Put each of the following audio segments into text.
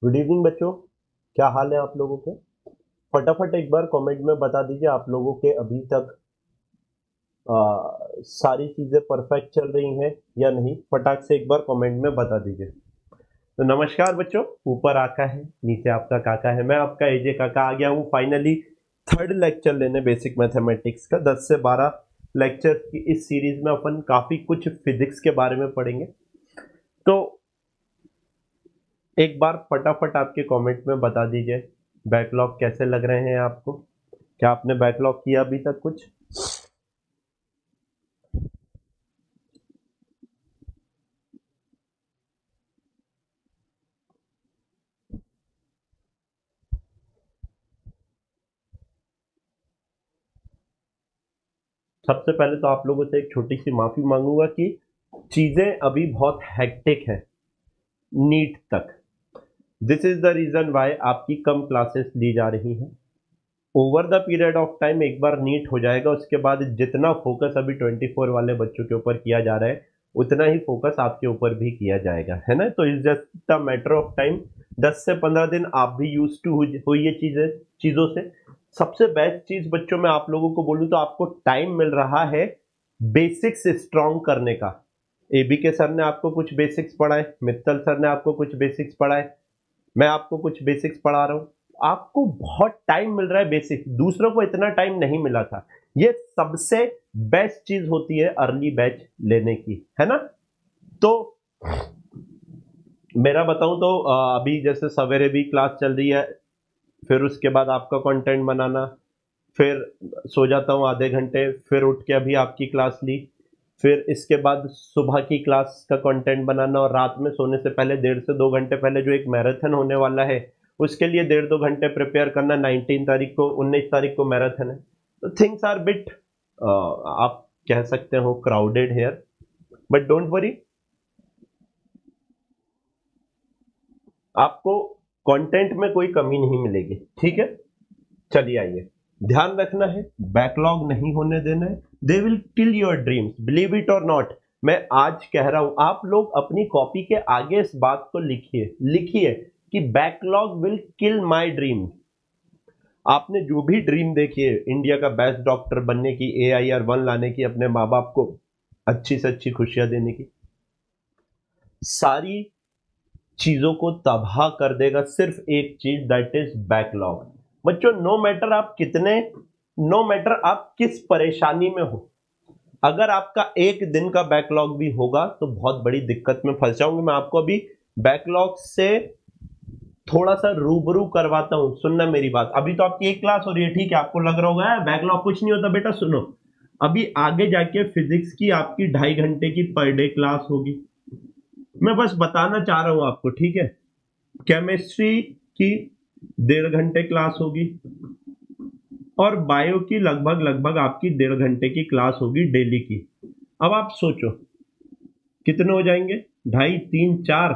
Good evening बच्चों। क्या हाल है आप लोगों के? फटाफट एक बार कमेंट में बता दीजिए आप लोगों के अभी तक सारी चीजें परफेक्ट चल रही हैं या नहीं। फटाक से एक बार कमेंट में बता दीजिए। तो नमस्कार बच्चों, ऊपर आका है, नीचे आपका काका है। मैं आपका एजे काका आ गया हूँ फाइनली थर्ड लेक्चर लेने बेसिक मैथमेटिक्स का। 10 से 12 लेक्चर की इस सीरीज में अपन काफी कुछ फिजिक्स के बारे में पढ़ेंगे। तो एक बार फटाफट आपके कमेंट में बता दीजिए बैकलॉग कैसे लग रहे हैं आपको। क्या आपने बैकलॉग किया अभी तक कुछ? सबसे पहले तो आप लोगों से एक छोटी सी माफी मांगूंगा कि चीजें अभी बहुत हेक्टिक है नीट तक। This is the reason why आपकी कम क्लासेस ली जा रही हैं। Over the period of time एक बार नीट हो जाएगा, उसके बाद जितना फोकस अभी 24 वाले बच्चों के ऊपर किया जा रहा है उतना ही फोकस आपके ऊपर भी किया जाएगा, है ना। तो it's just a matter of time. 10 से 15 दिन आप भी यूज टू हो ये चीजों से। सबसे बेस्ट चीज बच्चों मैं आप लोगों को बोलूं तो आपको टाइम मिल रहा है बेसिक्स स्ट्रॉन्ग करने का। एबी के सर ने आपको कुछ बेसिक्स पढ़ाए, मित्तल सर ने आपको कुछ बेसिक्स पढ़ाए, मैं आपको कुछ बेसिक्स पढ़ा रहा हूं। आपको बहुत टाइम मिल रहा है बेसिक्स, दूसरों को इतना टाइम नहीं मिला था। ये सबसे बेस्ट चीज होती है अर्ली बैच लेने की, है ना। तो मेरा बताऊं तो अभी जैसे सवेरे भी क्लास चल रही है, फिर उसके बाद आपका कंटेंट बनाना, फिर सो जाता हूँ आधे घंटे, फिर उठ के अभी आपकी क्लास ली, फिर इसके बाद सुबह की क्लास का कंटेंट बनाना, और रात में सोने से पहले 1.5 से 2 घंटे पहले जो एक मैराथन होने वाला है उसके लिए 1.5 2 घंटे प्रिपेयर करना। 19 तारीख को 19 तारीख को मैराथन है। तो थिंग्स आर बिट आप कह सकते हो crowded here, but don't worry, आपको कंटेंट में कोई कमी नहीं मिलेगी, ठीक है। चलिए आइए, ध्यान रखना है बैकलॉग नहीं होने देना है। They will kill your dreams, believe it और नॉट। मैं आज कह रहा हूं, आप लोग अपनी कॉपी के आगे इस बात को लिखिए लिखिए कि backlog will kill my dream. आपने जो भी ड्रीम देखी है, इंडिया का बेस्ट डॉक्टर बनने की, AIR 1 लाने की, अपने माँ बाप को अच्छी से अच्छी खुशियां देने की, सारी चीजों को तबाह कर देगा सिर्फ एक चीज, दैट इज बैकलॉग। बच्चों नो मैटर आप किस परेशानी में हो, अगर आपका एक दिन का बैकलॉग भी होगा तो बहुत बड़ी दिक्कत में फंस जाऊंगी। मैं आपको अभी बैकलॉग से थोड़ा सा रूबरू करवाता हूं, सुनना मेरी बात। अभी तो आपकी एक क्लास हो रही है, ठीक है, आपको लग रहा होगा बैकलॉग कुछ नहीं होता। बेटा सुनो, अभी आगे जाके फिजिक्स की आपकी 2.5 घंटे की पर डे क्लास होगी। मैं बस बताना चाह रहा हूं आपको, ठीक है। केमिस्ट्री की 1.5 घंटे क्लास होगी, और बायो की लगभग लगभग आपकी 1.5 घंटे की क्लास होगी डेली की। अब आप सोचो कितने हो जाएंगे, 2.5 3 4,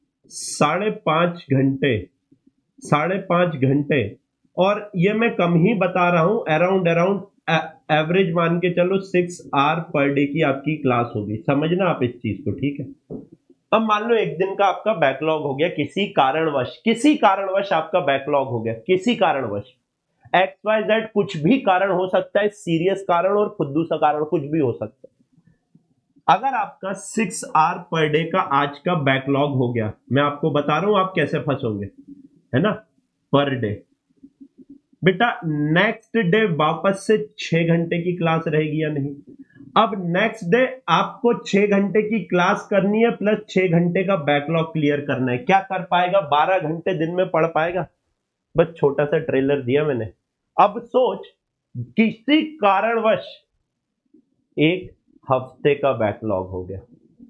5.5 घंटे, 5.5 घंटे। और ये मैं कम ही बता रहा हूं, अराउंड अराउंड एवरेज मान के चलो 6 आवर पर डे की आपकी क्लास होगी। समझना आप इस चीज को, ठीक है। अब मान लो एक दिन का आपका बैकलॉग हो गया, किसी कारणवश आपका बैकलॉग हो गया, किसी कारणवश, XYZ कुछ भी कारण हो सकता है, सीरियस कारण और खुद्दू सा कारण कुछ भी हो सकता है। अगर आपका 6 आवर पर डे का आज का बैकलॉग हो गया, मैं आपको बता रहा हूं आप कैसे फंसोगे, है ना। पर डे बेटा, नेक्स्ट डे वापस से 6 घंटे की क्लास रहेगी या नहीं। अब नेक्स्ट डे आपको 6 घंटे की क्लास करनी है, प्लस 6 घंटे का बैकलॉग क्लियर करना है। क्या कर पाएगा? 12 घंटे दिन में पढ़ पाएगा? बस छोटा सा ट्रेलर दिया मैंने। अब सोच, किसी कारणवश एक हफ्ते का बैकलॉग हो गया,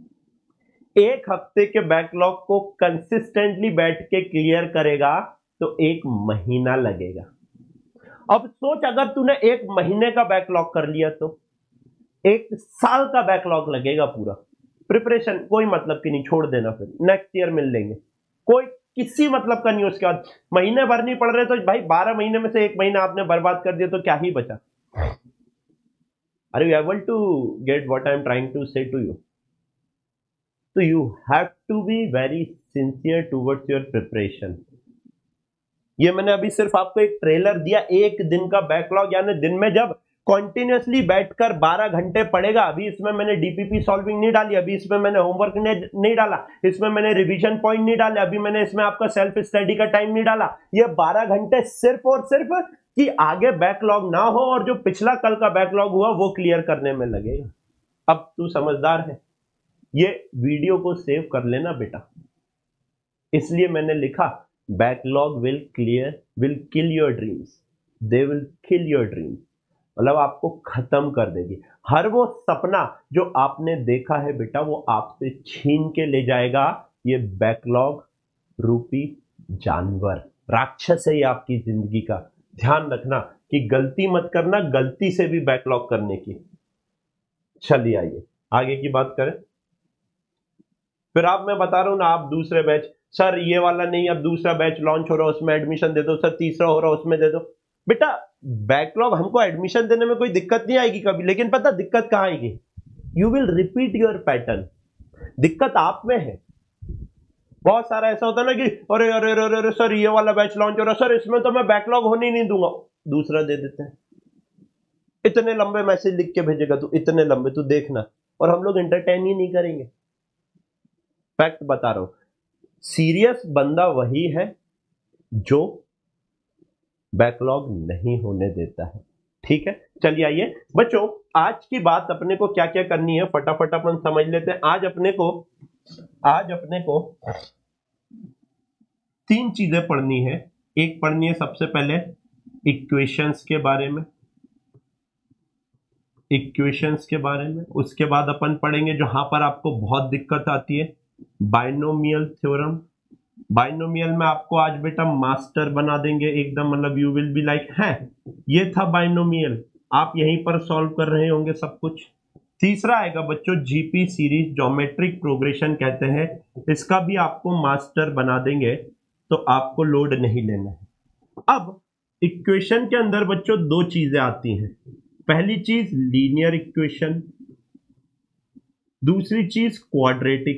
एक हफ्ते के बैकलॉग को कंसिस्टेंटली बैठ के क्लियर करेगा तो 1 महीना लगेगा। अब सोच, अगर तूने 1 महीने का बैकलॉग कर लिया तो 1 साल का बैकलॉग लगेगा पूरा। प्रिपरेशन कोई मतलब की नहीं, छोड़ देना, फिर नेक्स्ट ईयर मिल लेंगे, कोई किसी मतलब का नहीं। उसके बाद महीने भर नहीं पढ़ रहे तो भाई 12 महीने में से 1 महीना आपने बर्बाद कर दिया तो क्या ही बचा। Are you able to get what I am trying to say to you? तो you have to be very sincere towards your preparation. ये मैंने अभी सिर्फ आपको एक ट्रेलर दिया, एक दिन का बैकलॉग, यानी दिन में जब कॉन्टिन्यूसली बैठकर 12 घंटे पढ़ेगा। अभी इसमें मैंने डीपीपी सॉल्विंग नहीं डाली, अभी इसमें मैंने होमवर्क नहीं डाला, इसमें मैंने रिवीजन पॉइंट नहीं डाले, अभी मैंने इसमें आपका सेल्फ स्टडी का टाइम नहीं डाला। ये 12 घंटे सिर्फ और सिर्फ कि आगे बैकलॉग ना हो और जो पिछला कल का बैकलॉग हुआ वो क्लियर करने में लगेगा। अब तू समझदार है, ये वीडियो को सेव कर लेना बेटा। इसलिए मैंने लिखा backlog will kill your dreams, they will kill your dreams, मतलब आपको खत्म कर देगी। हर वो सपना जो आपने देखा है बेटा वो आपसे छीन के ले जाएगा ये बैकलॉग रूपी जानवर, राक्षस है ये आपकी जिंदगी का। ध्यान रखना कि गलती मत करना, गलती से भी बैकलॉग करने की। चलिए आइए आगे की बात करें। फिर आप, मैं बता रहा हूं ना, आप दूसरे बैच, सर ये वाला नहीं, अब दूसरा बैच लॉन्च हो रहा है उसमें एडमिशन दे दो, सर तीसरा हो रहा है उसमें दे दो। बेटा बैकलॉग हमको एडमिशन देने में कोई दिक्कत नहीं आएगी कभी, लेकिन पता दिक्कत कहां आएगी? You will repeat your pattern. दिक्कत आप में है। बहुत सारा ऐसा होता है ना कि अरे अरे अरे अरे सर ये वाला बैच लॉन्च हो रहा है, सर इसमें तो मैं बैकलॉग होने ही नहीं दूंगा, दूसरा दे देते हैं। इतने लंबे मैसेज लिख के भेजेगा तू, इतने लंबे, तू देखना, और हम लोग एंटरटेन ही नहीं करेंगे। फैक्ट बता रहा हूं, सीरियस बंदा वही है जो बैकलॉग नहीं होने देता है। ठीक है, चलिए आइए बच्चों, आज की बात अपने को क्या क्या करनी है फटाफट अपन समझ लेते हैं। आज अपने को 3 चीजें पढ़नी है। एक पढ़नी है सबसे पहले इक्वेशंस के बारे में, उसके बाद अपन पढ़ेंगे जहां पर आपको बहुत दिक्कत आती है, बाइनोमियल थ्योरम। बाइनोमियल में आपको आज बेटा मास्टर बना देंगे एकदम, मतलब यू विल बी लाइक, है ये था बाइनोमियल, आप यहीं पर सॉल्व कर रहे होंगे सब कुछ। तीसरा आएगा बच्चों जीपी सीरीज, ज्योमेट्रिक प्रोग्रेशन कहते हैं, इसका भी आपको मास्टर बना देंगे, तो आपको लोड नहीं लेना है। अब इक्वेशन के अंदर बच्चों 2 चीजें आती हैं। पहली चीज लीनियर इक्वेशन, दूसरी चीज क्वाड्रेटिक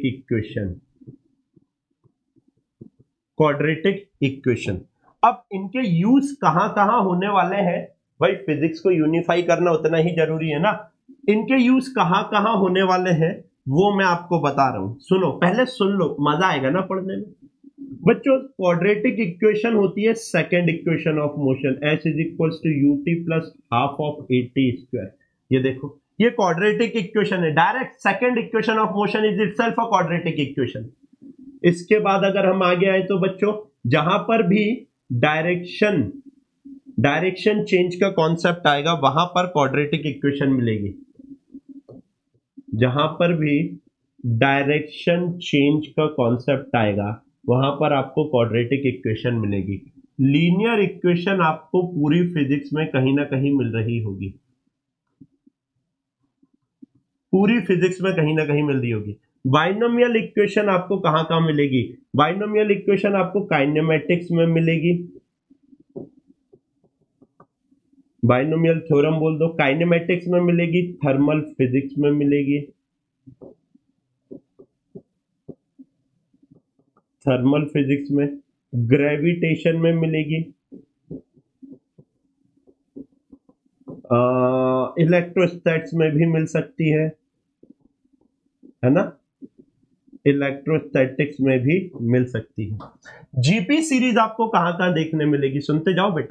इक्वेशन। अब इनके यूज कहां कहां होने वाले हैं भाई, फिजिक्स को यूनिफाई करना उतना ही जरूरी है ना। इनके यूज कहां कहां होने वाले हैं वो मैं आपको बता रहा हूं, सुनो, पहले सुन लो, मजा आएगा ना पढ़ने में। बच्चों क्वाड्रेटिक इक्वेशन होती है second equation of motion, S is equals to U T plus half of A T square. ये देखो, ये क्वाड्रेटिक इक्वेशन है, direct second equation of motion is itself a quadratic equation. इसके बाद अगर हम आगे आए तो बच्चों जहां पर भी डायरेक्शन चेंज का कॉन्सेप्ट आएगा वहां पर क्वाड्रेटिक इक्वेशन मिलेगी। जहां पर भी डायरेक्शन चेंज का कॉन्सेप्ट आएगा वहां पर आपको क्वाड्रेटिक इक्वेशन मिलेगी। लीनियर इक्वेशन आपको पूरी फिजिक्स में कहीं ना कहीं मिल रही होगी, पूरी फिजिक्स में कहीं ना कहीं मिल रही होगी। बाइनोमियल इक्वेशन आपको कहां कहां मिलेगी? बाइनोमियल इक्वेशन आपको काइनेमेटिक्स में मिलेगी, बाइनोमियल थ्योरम बोल दो, काइनेमेटिक्स में मिलेगी, थर्मल फिजिक्स में मिलेगी, थर्मल फिजिक्स में, ग्रेविटेशन में मिलेगी, इलेक्ट्रोस्टैटिक्स में भी मिल सकती है ना, इलेक्ट्रोस्टैटिक्स में भी मिल सकती है। जीपी सीरीज आपको कहां कहां देखने मिलेगी, सुनते जाओ बेटा।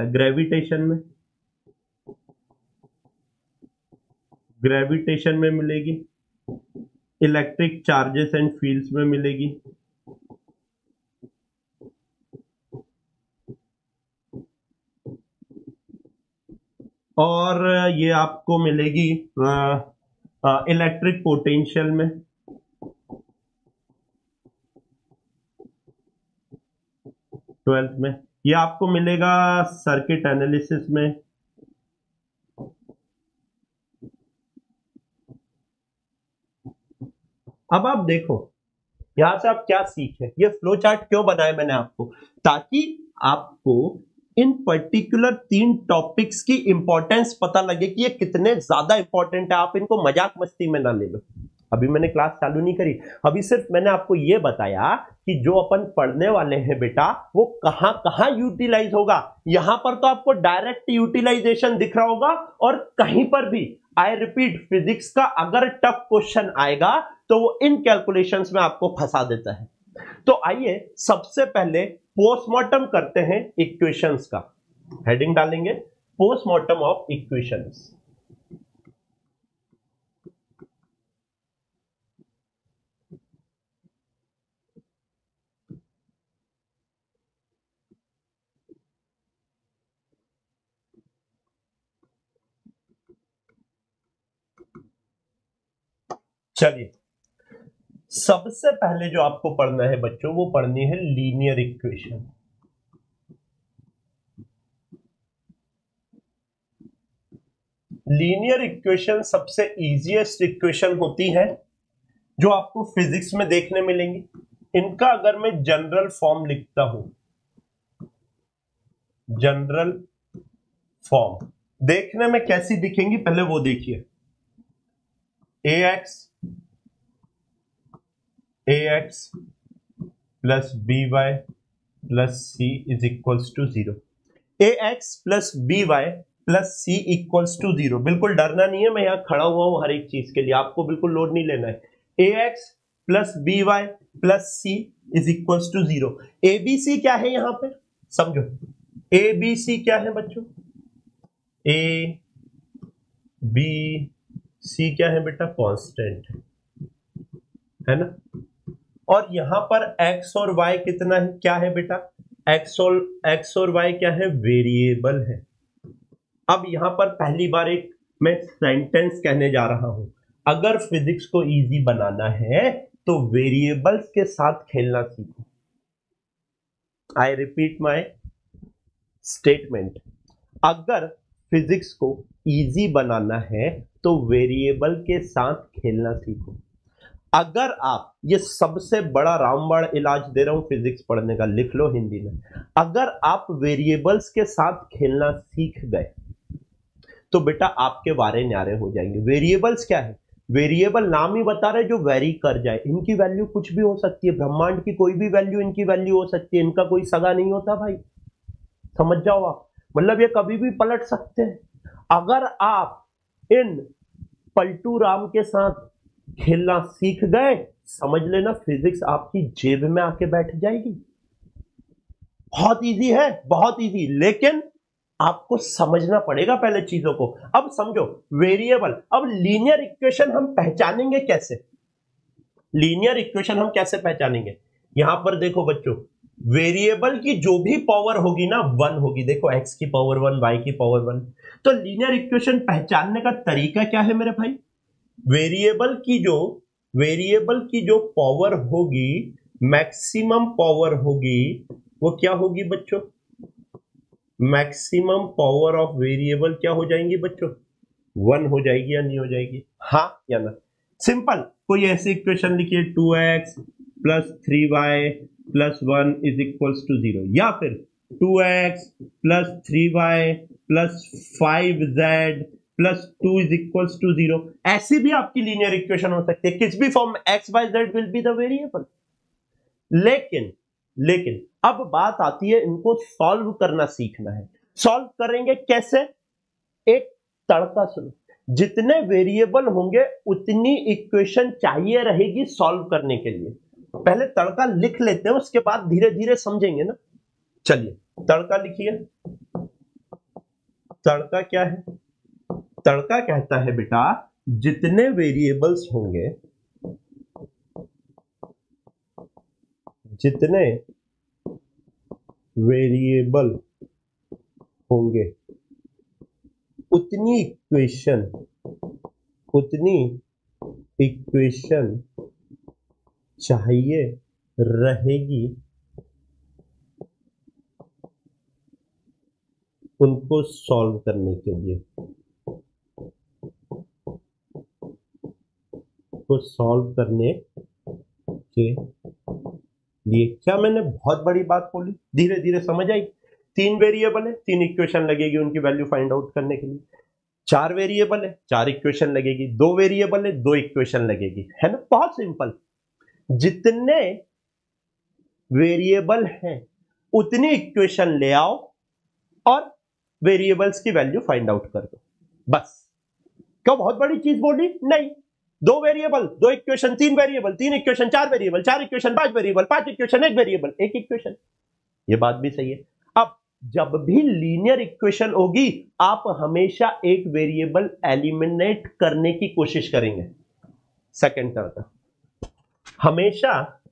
ग्रेविटेशन में मिलेगी, इलेक्ट्रिक चार्जेस एंड फील्ड्स में मिलेगी, और ये आपको मिलेगी इलेक्ट्रिक पोटेंशियल में, ट्वेल्थ में। ये आपको मिलेगा सर्किट एनालिसिस में, अब आप देखो यहां से आप क्या सीखे। ये फ्लो चार्ट क्यों बनाया मैंने आपको, ताकि आपको इन पर्टिकुलर 3 टॉपिक्स की इंपॉर्टेंस पता लगे कि ये कितने ज्यादा इंपॉर्टेंट है। आप इनको मजाक मस्ती में ना ले लो, अभी मैंने क्लास चालू नहीं करी, अभी सिर्फ मैंने आपको यह बताया कि जो अपन पढ़ने वाले हैं बेटा वो कहां कहां यूटिलाइज होगा। यहां पर तो आपको डायरेक्ट यूटिलाइजेशन दिख रहा होगा, और कहीं पर भी आई रिपीट फिजिक्स का अगर टफ क्वेश्चन आएगा तो वो इन कैलकुलेशंस में आपको फंसा देता है। तो आइए सबसे पहले पोस्टमार्टम करते हैं इक्वेशंस का। हेडिंग डालेंगे पोस्टमार्टम ऑफ इक्वेशंस। चलिए सबसे पहले जो आपको पढ़ना है बच्चों वो पढ़नी है लीनियर इक्वेशन। लीनियर इक्वेशन सबसे इजीएस्ट इक्वेशन होती है जो आपको फिजिक्स में देखने मिलेंगी। इनका अगर मैं जनरल फॉर्म लिखता हूं, जनरल फॉर्म देखने में कैसी दिखेंगी पहले वो देखिए। ax plus by plus c is equals to 0। ax plus by plus c equals to 0। बिल्कुल डरना नहीं है, मैं यहां खड़ा हुआ हूं हर एक चीज के लिए, आपको बिल्कुल लोड नहीं लेना है। ax plus by plus c is equals to 0। abc क्या है यहां पे समझो, abc क्या है बच्चों, a b c क्या है बेटा, कांस्टेंट है ना। और यहां पर x और y कितना है, क्या है बेटा, x और y क्या है, वेरिएबल है। अब यहां पर पहली बार एक मैं सेंटेंस कहने जा रहा हूं, अगर फिजिक्स को इजी बनाना है तो वेरिएबल्स के साथ खेलना सीखो। आई रिपीट माय स्टेटमेंट, अगर फिजिक्स को इजी बनाना है तो वेरिएबल के साथ खेलना सीखो। अगर आप, ये सबसे बड़ा रामबाण इलाज दे रहा हूं फिजिक्स पढ़ने का, लिख लो हिंदी में, अगर आप वेरिएबल्स के साथ खेलना सीख गए तो बेटा आपके वारे न्यारे हो जाएंगे। वेरिएबल्स क्या है, वेरिएबल नाम ही बता रहे जो वेरी कर जाए। इनकी वैल्यू कुछ भी हो सकती है, ब्रह्मांड की कोई भी वैल्यू इनकी वैल्यू हो सकती है, इनका कोई सगा नहीं होता भाई, समझ जाओ आप, मतलब ये कभी भी पलट सकते हैं। अगर आप इन पलटू राम के साथ खेलना सीख गए, समझ लेना फिजिक्स आपकी जेब में आके बैठ जाएगी। बहुत इजी है, बहुत इजी, लेकिन आपको समझना पड़ेगा पहले चीजों को। अब समझो वेरिएबल, अब लीनियर इक्वेशन हम पहचानेंगे कैसे, लीनियर इक्वेशन हम कैसे पहचानेंगे। यहां पर देखो बच्चों, वेरिएबल की जो भी पावर होगी ना 1 होगी। देखो x की पावर 1, y की पावर 1। तो लीनियर इक्वेशन पहचानने का तरीका क्या है मेरे भाई, वेरिएबल की जो पावर होगी, मैक्सिमम पावर होगी, वो क्या होगी बच्चों, मैक्सिमम पावर ऑफ वेरिएबल क्या हो जाएंगी बच्चों, 1 हो जाएगी या नहीं हो जाएगी, हाँ या ना। सिंपल, कोई ऐसी इक्वेशन लिखिए 2x plus 3y plus 1 is equals to 0, या फिर 2x plus 3y plus 5z plus 2 is equals to 0। ऐसी भी आपकी लीनियर इक्वेशन हो सकती है, किस भी फॉर्म में x y z will be the variable. लेकिन अब बात आती है इनको सॉल्व करना सीखना है। सॉल्व करेंगे कैसे, एक तड़का सुनो, जितने वेरिएबल होंगे उतनी इक्वेशन चाहिए रहेगी सॉल्व करने के लिए। पहले तड़का लिख लेते हैं, उसके बाद धीरे धीरे समझेंगे ना। चलिए तड़का लिखिए। तड़का क्या है, तड़का कहता है बेटा जितने वेरिएबल्स होंगे, जितने वेरिएबल होंगे उतनी इक्वेशन चाहिए रहेगी उनको सॉल्व करने के लिए। को सॉल्व करने के लिए क्या मैंने बहुत बड़ी बात बोली, धीरे धीरे समझ आई। 3 वेरिएबल है, 3 इक्वेशन लगेगी उनकी वैल्यू फाइंड आउट करने के लिए। 4 वेरिएबल है, 4 इक्वेशन लगेगी, 2 वेरिएबल है, 2 इक्वेशन लगेगी, है ना, बहुत सिंपल। जितने वेरिएबल हैं उतनी इक्वेशन ले आओ और वेरिएबल्स की वैल्यू फाइंड आउट कर दो, बस। क्यों बहुत बड़ी चीज बोली? नहीं। 2 variable, 2 equation, 3 variable, 3 equation, 4 variable, 4 equation, 5 variable, 5 equation, 1 variable, 1 equation. ये बात भी सही है। अब जब भी लीनियर इक्वेशन होगी आप हमेशा एक वेरिएबल एलिमिनेट करने की कोशिश करेंगे। सेकंड टर्म हमेशा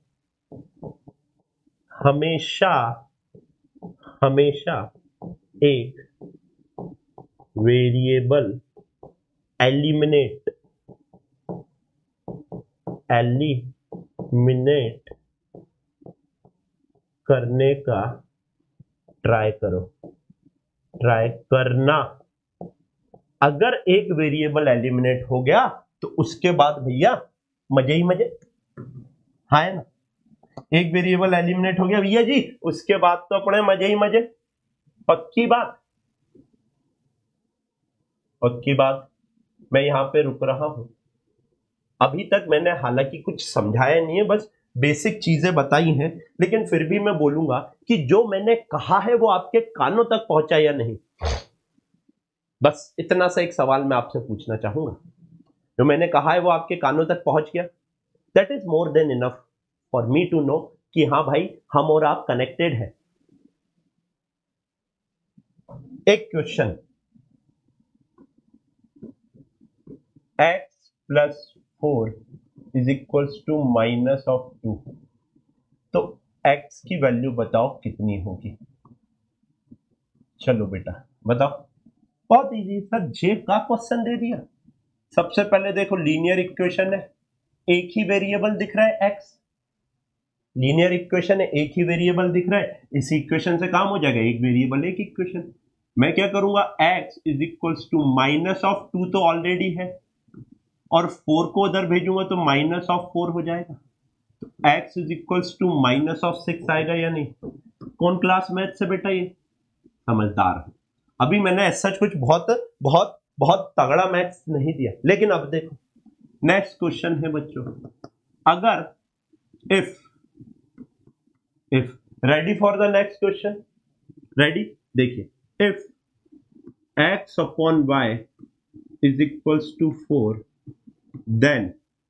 हमेशा हमेशा एक वेरिएबल एलिमिनेट करने का ट्राई करो, ट्राई करना। अगर एक वेरिएबल एलिमिनेट हो गया तो उसके बाद भैया मजे ही मजे, है ना। एक वेरिएबल एलिमिनेट हो गया भैया जी, उसके बाद तो अपने मजे ही मजे, पक्की बात, पक्की बात। मैं यहां पे रुक रहा हूं। अभी तक मैंने हालांकि कुछ समझाया नहीं है, बस बेसिक चीजें बताई हैं, लेकिन फिर भी मैं बोलूंगा कि जो मैंने कहा है वो आपके कानों तक पहुंचा या नहीं। बस इतना सा एक सवाल मैं आपसे पूछना चाहूंगा, जो मैंने कहा है वो आपके कानों तक पहुंच गया? That is more than enough for me to know कि हाँ भाई हम और आप कनेक्टेड है। एक question, x plus 4 is equals to minus of 2, तो x की वैल्यू बताओ कितनी होगी? चलो बेटा बताओ। बहुत इजी सर, जे का क्वेश्चन दे दिया। सबसे पहले देखो लीनियर इक्वेशन है, एक ही वेरिएबल दिख रहा है x, लीनियर इक्वेशन है, एक ही वेरिएबल दिख रहा है, इस इक्वेशन से काम हो जाएगा, एक वेरिएबल एक इक्वेशन। मैं क्या करूंगा, x is equals to minus of 2 तो ऑलरेडी है, और 4 को उधर भेजूंगा तो माइनस ऑफ 4 हो जाएगा, तो x is equals to minus of 6 आएगा या नहीं? कौन क्लास मैथ से बेटा ये समझदार है? अभी मैंने ऐसा कुछ बहुत बहुत बहुत तगड़ा मैथ्स नहीं दिया, लेकिन अब देखो नेक्स्ट क्वेश्चन है बच्चों। अगर if ready for the next question, ready? देखिए, if x upon y is equals to 4, then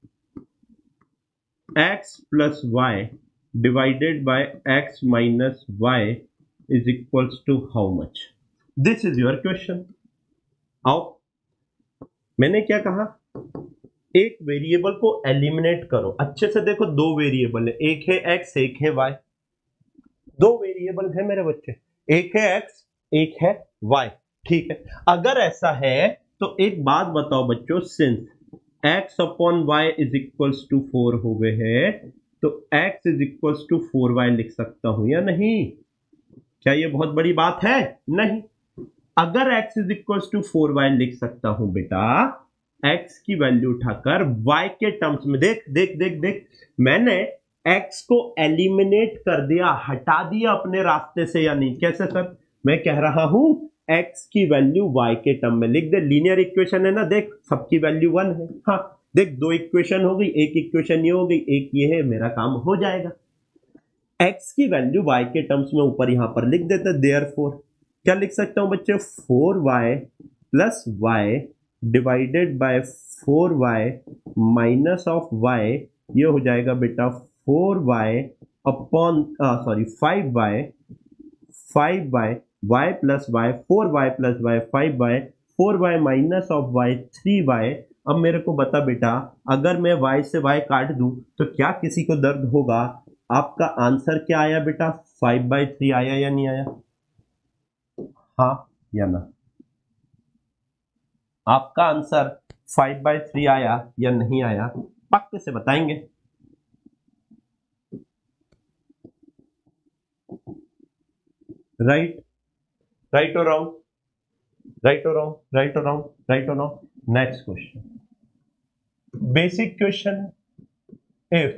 x plus y divided by x minus y is equals to how much? This is your question. आओ, मैंने क्या कहा, एक variable को eliminate करो। अच्छे से देखो, 2 वेरिएबल है, एक है x एक है y, 2 वेरिएबल है मेरे बच्चे, एक है x एक है y, ठीक है। अगर ऐसा है तो एक बात बताओ बच्चों, since x upon Y is equals to 4 हो गए हैं, तो x is equals to 4y लिख सकता हूं या नहीं? क्या ये बहुत बड़ी बात है? नहीं। अगर x is equals to 4y लिख सकता हूं बेटा, x की वैल्यू उठाकर y के टर्म्स में, देख देख देख देख, मैंने x को एलिमिनेट कर दिया, हटा दिया अपने रास्ते से या नहीं? कैसे सर? मैं कह रहा हूं x की वैल्यू y के टर्म में लिख दे। लीनियर इक्वेशन है ना, देख सबकी वैल्यू 1 है। हाँ देख, 2 इक्वेशन हो गई, एक इक्वेशन ये हो गई, एक ये है, मेरा काम हो जाएगा। x की वैल्यू y के टर्म्स में ऊपर यहां पर लिख देते, देयरफॉर क्या लिख सकता हूं बच्चे, 4y plus y divided by 4y minus of y, ये हो जाएगा बेटा 4y upon 5y y plus y, 4y plus y 5y, 4y minus of y 3y। अब मेरे को बता बेटा, अगर मैं y से y काट दूं तो क्या किसी को दर्द होगा? आपका आंसर क्या आया बेटा, 5/3 आया या नहीं आया? हाँ या ना? आपका आंसर 5/3 आया या नहीं आया? पक्के से बताएंगे। राइट? राइट और रॉन्ग? राइट और रॉन्ग? राइट और रॉन्ग? राइट और wrong? Next question, basic question. If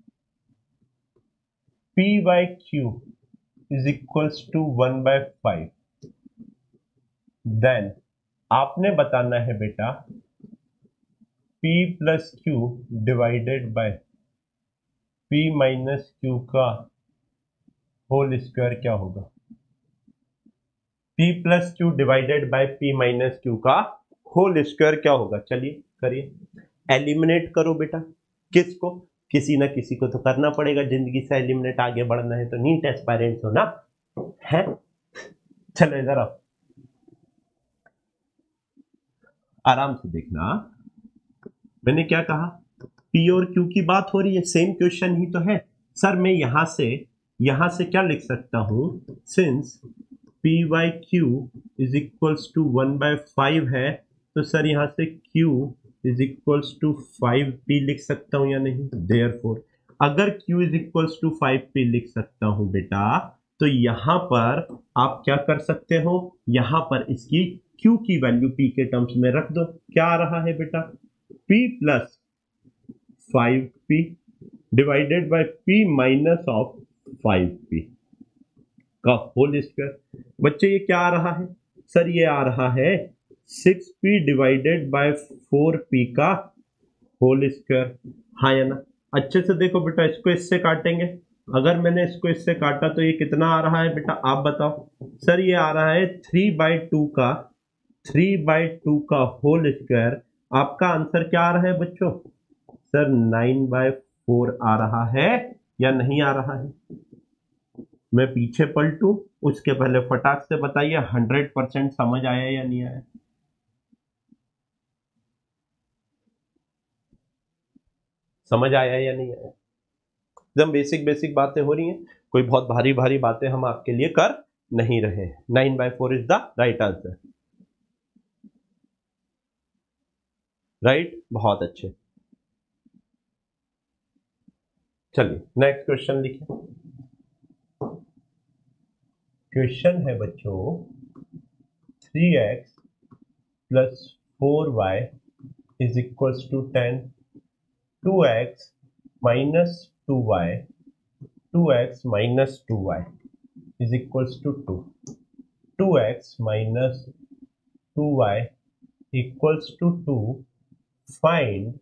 p by q is equals to 1/5, then आपने बताना है बेटा p plus Q divided by p minus Q का होल स्क्वायर क्या होगा। p plus Q divided by p minus Q का whole square क्या होगा। चलिए करिए, एलिमिनेट करो बेटा। किसको, किसी ना किसी को तो करना पड़ेगा जिंदगी से एलिमिनेट, आगे बढ़ना है तो नीट एस्पायरेंट्स हो ना है। चलो इधर आओ, आराम से देखना। मैंने क्या कहा, पी और क्यू की बात हो रही है, सेम क्वेश्चन ही तो है सर। मैं यहां से क्या लिख सकता हूं, since P by Q is equals to 1/5 है, तो सर यहां से Q is equals to 5P लिख सकता हूं या नहीं। देयरफॉर अगर Q is equals to 5P लिख सकता हूं बेटा, तो यहां पर आप क्या कर सकते हो, यहां पर इसकी Q की वैल्यू P के टर्म्स में रख दो। क्या आ रहा है बेटा, P plus 5P divided by P minus of 5P का होल स्क्वायर। बच्चे ये क्या आ रहा है सर, ये आ रहा है 6P डिवाइडेड बाय 4P का होल स्क्वायर। हाँ या ना। अच्छे से देखो बेटा, इसको इससे काटेंगे, अगर मैंने इसको इससे काटा तो ये कितना आ रहा है बेटा, आप बताओ। सर ये आ रहा है 3/2 का होल स्क्वायर। आपका आंसर क्या आ रहा है बच्चों, सर 9/4 आ रहा है या नहीं आ रहा है। मैं पीछे पलटू उसके पहले फटाक से बताइए 100% समझ आया या नहीं आया। समझ आया या नहीं आया। एकदम बेसिक बेसिक बातें हो रही हैं, कोई बहुत भारी भारी बातें हम आपके लिए कर नहीं रहे। 9/4 is the right answer. Right, बहुत अच्छे। चलिए नेक्स्ट क्वेश्चन लिखिए। क्वेश्चन है बच्चों 3x plus 4y is equals to 10, 2x minus 2y, 2x minus 2y is equals to 2, 2x minus 2y equals to 2, find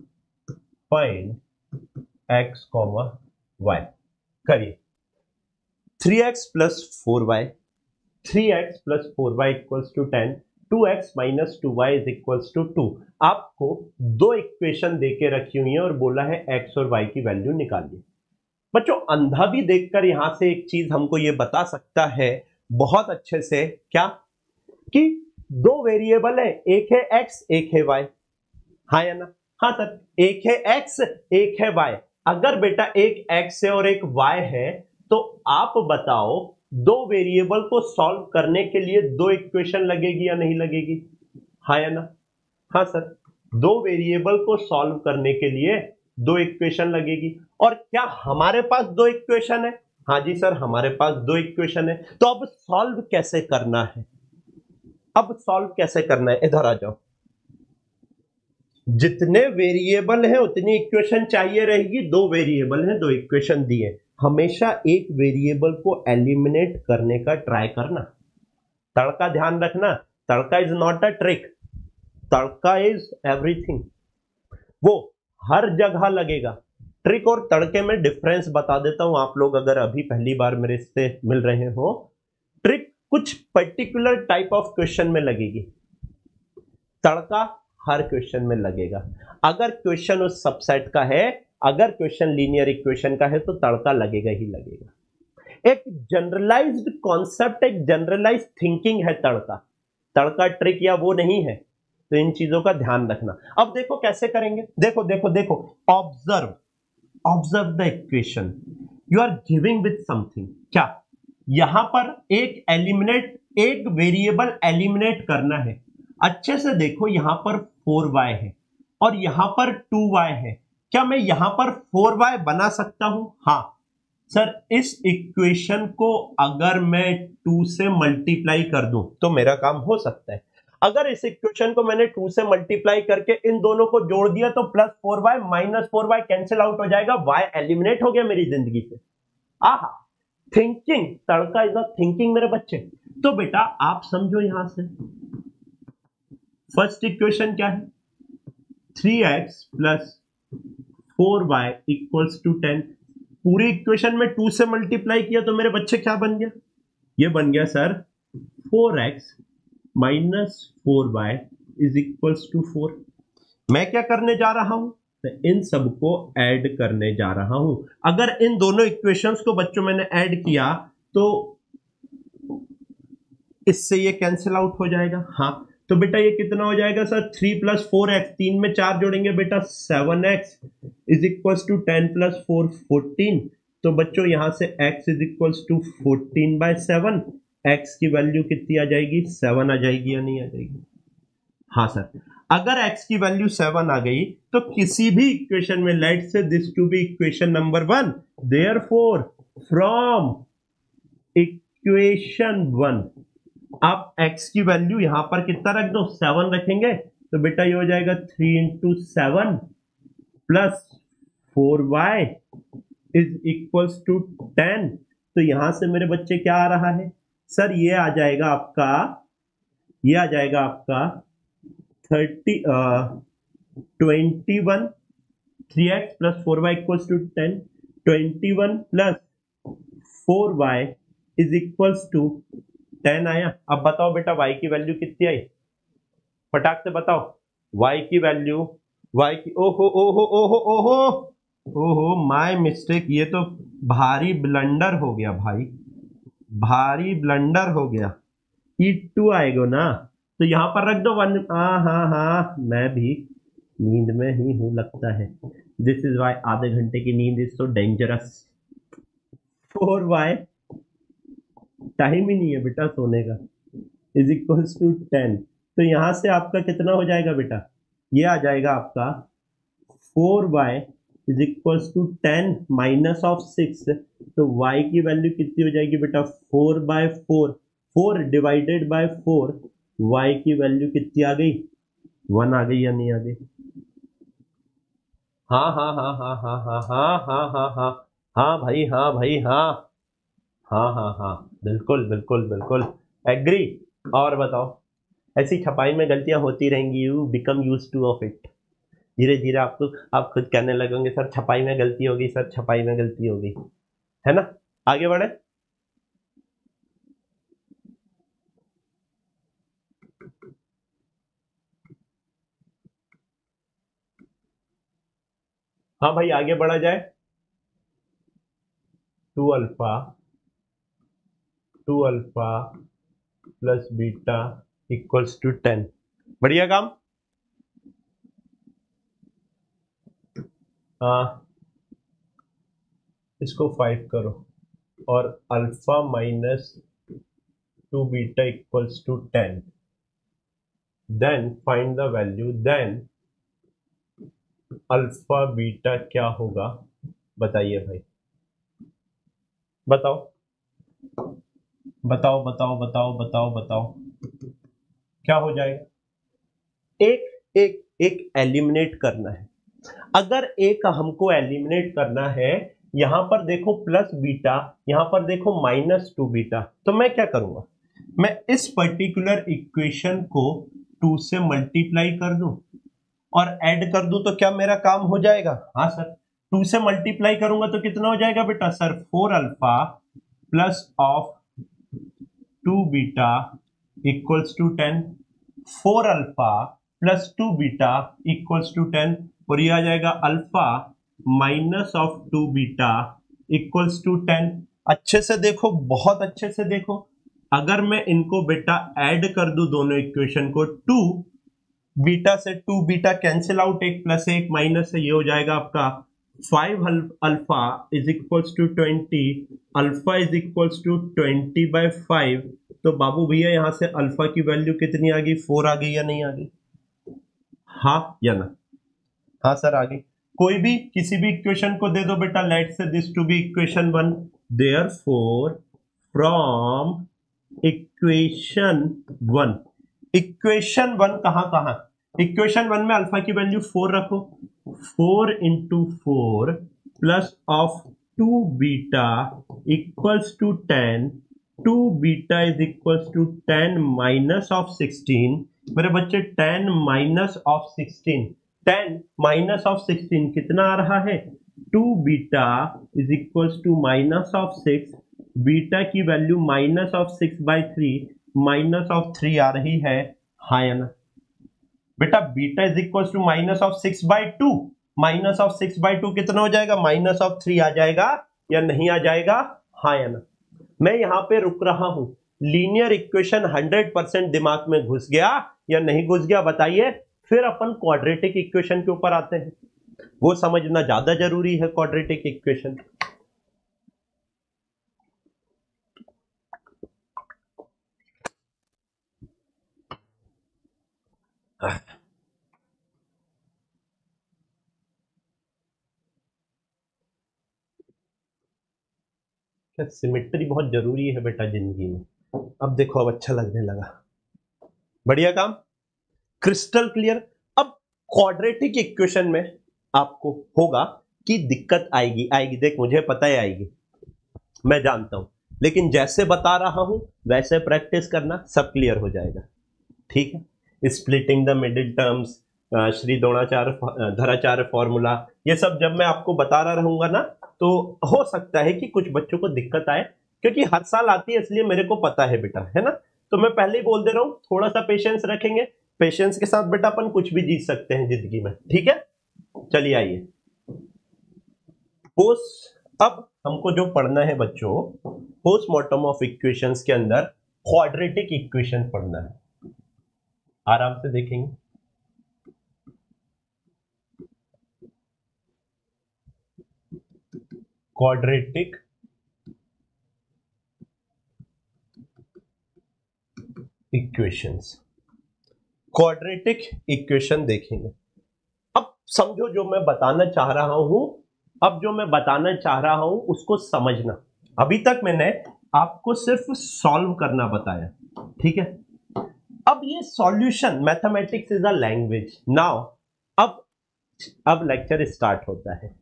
x, y। करिए, 3x plus 4y, 3x plus 4y equals to 10, 2x minus 2y is equals to 2। आपको दो equation देके रखी हुई है और बोला है x और y की वैल्यू निकालिए। बच्चों अंधा भी देखकर यहां से एक चीज हमको ये बता सकता है बहुत अच्छे से, क्या कि दो वेरिएबल है, एक है x एक है y। हाँ या ना। हाँ सर, एक है x एक है y। अगर बेटा एक x है और एक y है, तो आप बताओ दो वेरिएबल को सॉल्व करने के लिए दो इक्वेशन लगेगी या नहीं लगेगी। हाँ या ना। हाँ सर, दो वेरिएबल को सॉल्व करने के लिए दो इक्वेशन लगेगी। और क्या हमारे पास दो इक्वेशन है। हाँ जी सर, हमारे पास दो इक्वेशन है। तो अब सॉल्व कैसे करना है, अब सॉल्व कैसे करना है, इधर आ जाओ। जितने वेरिएबल हैं उतनी इक्वेशन चाहिए रहेगी। दो वेरिएबल हैं, दो इक्वेशन दिए, हमेशा एक वेरिएबल को एलिमिनेट करने का ट्राई करना। तड़का ध्यान रखना, tadka is not a trick, tadka is everything. वो हर जगह लगेगा। ट्रिक और तड़के में डिफरेंस बता देता हूं, आप लोग अगर अभी पहली बार मेरे से मिल रहे हो। ट्रिक कुछ पर्टिकुलर टाइप ऑफ क्वेश्चन में लगेगी, तड़का हर क्वेश्चन में लगेगा। अगर क्वेश्चन उस सबसेट का है, अगर क्वेश्चन लीनियर इक्वेशन का है, तो तड़का लगेगा ही लगेगा। एक जनरलाइज्ड कॉन्सेप्ट, एक जनरलाइज्ड थिंकिंग है तड़का। तड़का ट्रिक या वो नहीं है, तो इन चीजों का ध्यान रखना। अब देखो कैसे करेंगे, देखो देखो देखो, observe the equation, you are giving with something. क्या यहां पर एक वेरिएबल एलिमिनेट करना है। अच्छे से देखो, यहां पर 4y है और यहां पर 2y है। क्या मैं यहां पर 4y बना सकता हूं। हाँ सर, इस इक्वेशन को अगर मैं 2 से मल्टीप्लाई कर दूं तो मेरा काम हो सकता है। अगर इस इक्वेशन को मैंने 2 से मल्टीप्लाई करके इन दोनों को जोड़ दिया तो plus 4y minus 4y cancel out हो जाएगा, y एलिमिनेट हो गया मेरी जिंदगी से। Aha, thinking, tadka is a thinking मेरे बच्चे। तो बेटा आप समझो, यहां से फर्स्ट इक्वेशन क्या है, 3x plus 4y equals to 10। पूरी इक्वेशन में 2 से मल्टीप्लाई किया तो मेरे बच्चे क्या बन गया, ये बन गया sir 4x minus 4y is equals to 4। मैं क्या करने जा रहा हूं, मैं इन सबको ऐड करने जा रहा हूं। अगर इन दोनों इक्वेशंस को बच्चों मैंने ऐड किया तो इससे ये कैंसिल आउट हो जाएगा। हाँ, तो बेटा ये कितना हो जाएगा सर, 3 प्लस 4x, 3 में 4 जोड़ेंगे बेटा 7x is equals to 10 plus 4 14। तो बच्चों यहां से x is equals to 14/7। x की वैल्यू कितनी आ जाएगी, 7 आ जाएगी या नहीं आ जाएगी? हाँ सर, अगर x की वैल्यू 7 आ गई तो किसी भी इक्वेशन में, let say this to be equation number 1, therefore from equation 1 आप x की वैल्यू यहां पर कितना रख दो, 7 रखेंगे तो बेटा ये हो जाएगा 3 into 7 plus 4y is equals to 10। तो यहां से मेरे बच्चे क्या आ रहा है सर, ये आ जाएगा आपका 21, 3x plus 4y equals to 10, 21 plus 4y is equals to 10 आया। अब बताओ बेटा y की वैल्यू कितनी आई, फटाक से बताओ। y की वैल्यू, y की, ओहो ओहो ओहो ओहो ओहो माय मिस्टेक, ये तो भारी ब्लंडर हो गया भाई, भारी ब्लंडर हो गया। E2 आएगा ना, तो यहां पर रख दो 1। हाँ, मैं भी नींद में ही हूं लगता है। दिस इज वाई आधे घंटे की नींद is so dangerous. 4y time ही नहीं है बेटा सोने का, इज इक्वल्स टू 10। तो यहां से आपका कितना हो जाएगा बेटा, ये आ जाएगा आपका 4y is equals to 10 minus of 6। तो y की वैल्यू कितनी हो जाएगी बेटा, 4/4, 4 डिवाइडेड बाय 4, y की वैल्यू कितनी आ गई, 1 आ गई या नहीं आ गई? हाँ हाँ हाँ हाँ हाँ हाँ हाँ हाँ हाँ हाँ हाँ भाई, हाँ भाई, हाँ हाँ हाँ हाँ, बिल्कुल बिल्कुल बिल्कुल एग्री। और बताओ, ऐसी छपाई में गलतियां होती रहेंगी, you become use to of it. धीरे धीरे आप खुद कहने लगोगे सर छपाई में गलती होगी, सर छपाई में गलती होगी, है ना। आगे बढ़े। हाँ भाई, आगे बढ़ा जाए। 2 alpha plus beta equals to 10। बढ़िया काम। इसको 5 करो और alpha minus 2 beta equals to 10, then find the value, then alpha beta क्या होगा, बताइए भाई, बताओ बताओ बताओ बताओ बताओ बताओ, क्या हो जाएगा। एक एक एक एलिमिनेट करना है। अगर एक हमको एलिमिनेट करना है, यहां पर देखो प्लस बीटा, यहां पर देखो -2 बीटा, तो मैं क्या करूंगा, मैं इस पर्टिकुलर इक्वेशन को 2 से मल्टीप्लाई कर दूं और ऐड कर दूं तो क्या मेरा काम हो जाएगा? हाँ सर, 2 से मल्टीप्लाई करूंगा तो कितना हो जाएगा बेटा sir, 4 alpha plus of 2 beta equals to 10, 4 alpha plus 2 beta equals to 10, और ये आ जाएगा alpha minus of 2 beta equals to 10। अच्छे से देखो, बहुत अच्छे से देखो, अगर मैं इनको बेटा ऐड कर दूं दोनों इक्वेशन को, 2 बीटा से 2 बीटा कैंसिल आउट, एक प्लस एक माइनस है, ये हो जाएगा आपका 5 alpha is equals to 20, alpha is equals to 20/5। तो बाबू भैया यहां से अल्फा की वैल्यू कितनी आ गई, 4 आ गई या नहीं आ गई? हाँ या ना? हाँ सर आ गई। कोई भी किसी भी इक्वेशन को दे दो बेटा, let say this to be equation 1, therefore from equation 1, equation 1 कहां कहां, इक्वेशन 1 में अल्फा की वैल्यू 4 रखो, 4 into 4 plus of 2 beta equals to 10, 2 beta is equals to 10 minus of 16, मेरे बच्चे 10 माइनस ऑफ 16, 10 माइनस ऑफ 16 कितना आ रहा है 2 beta is equals to minus of 6, beta की value minus of 6/3 minus of 3 आ रही है, हाँ या ना बेटा। Beta is equals to minus of 6/2, minus of 6/2 कितना हो जाएगा माइनस ऑफ 3 आ जाएगा या नहीं आ जाएगा, हाँ या ना। मैं यहां पे रुक रहा हूं, लीनियर इक्वेशन 100% दिमाग में घुस गया या नहीं घुस गया बताइए। फिर अपन क्वाड्रेटिक इक्वेशन के ऊपर आते हैं, वो समझना ज्यादा जरूरी है क्वाड्रेटिक इक्वेशन। सिमेट्री बहुत जरूरी है बेटा जिंदगी में। अब देखो, अब अच्छा लगने लगा, बढ़िया काम, क्रिस्टल क्लियर। अब क्वाड्रेटिक इक्वेशन में आपको होगा कि दिक्कत आएगी, आएगी, देख मुझे पता है आएगी, मैं जानता हूं, लेकिन जैसे बता रहा हूं वैसे प्रैक्टिस करना, सब क्लियर हो जाएगा, ठीक है। Splitting the middle terms, Shri Dronacharya Dharacharya formula, ये सब जब मैं आपको बता रहा रहूंगा ना, तो हो सकता है कि कुछ बच्चों को दिक्कत आए, क्योंकि हर साल आती है, इसलिए मेरे को पता है बेटा, है ना। तो मैं पहले ही बोल दे रहा हूं, थोड़ा सा पेशेंस रखेंगे, पेशेंस के साथ बेटा अपन कुछ भी जीत सकते हैं जिंदगी में, ठीक है। चलिए आइए, अब हमको जो पढ़ना है बच्चों, पोस्टमार्टम ऑफ इक्वेशंस के अंदर क्वाड्रेटिक इक्वेशन पढ़ना है, आराम से देखेंगे। क्वाड्रेटिक इक्वेशंस, क्वाड्रेटिक इक्वेशन देखेंगे। अब समझो जो मैं बताना चाह रहा हूं, अब जो मैं बताना चाह रहा हूं उसको समझना। अभी तक मैंने आपको सिर्फ सॉल्व करना बताया, ठीक है। अब ये solution, mathematics is a language now. अब लेक्चर स्टार्ट होता है।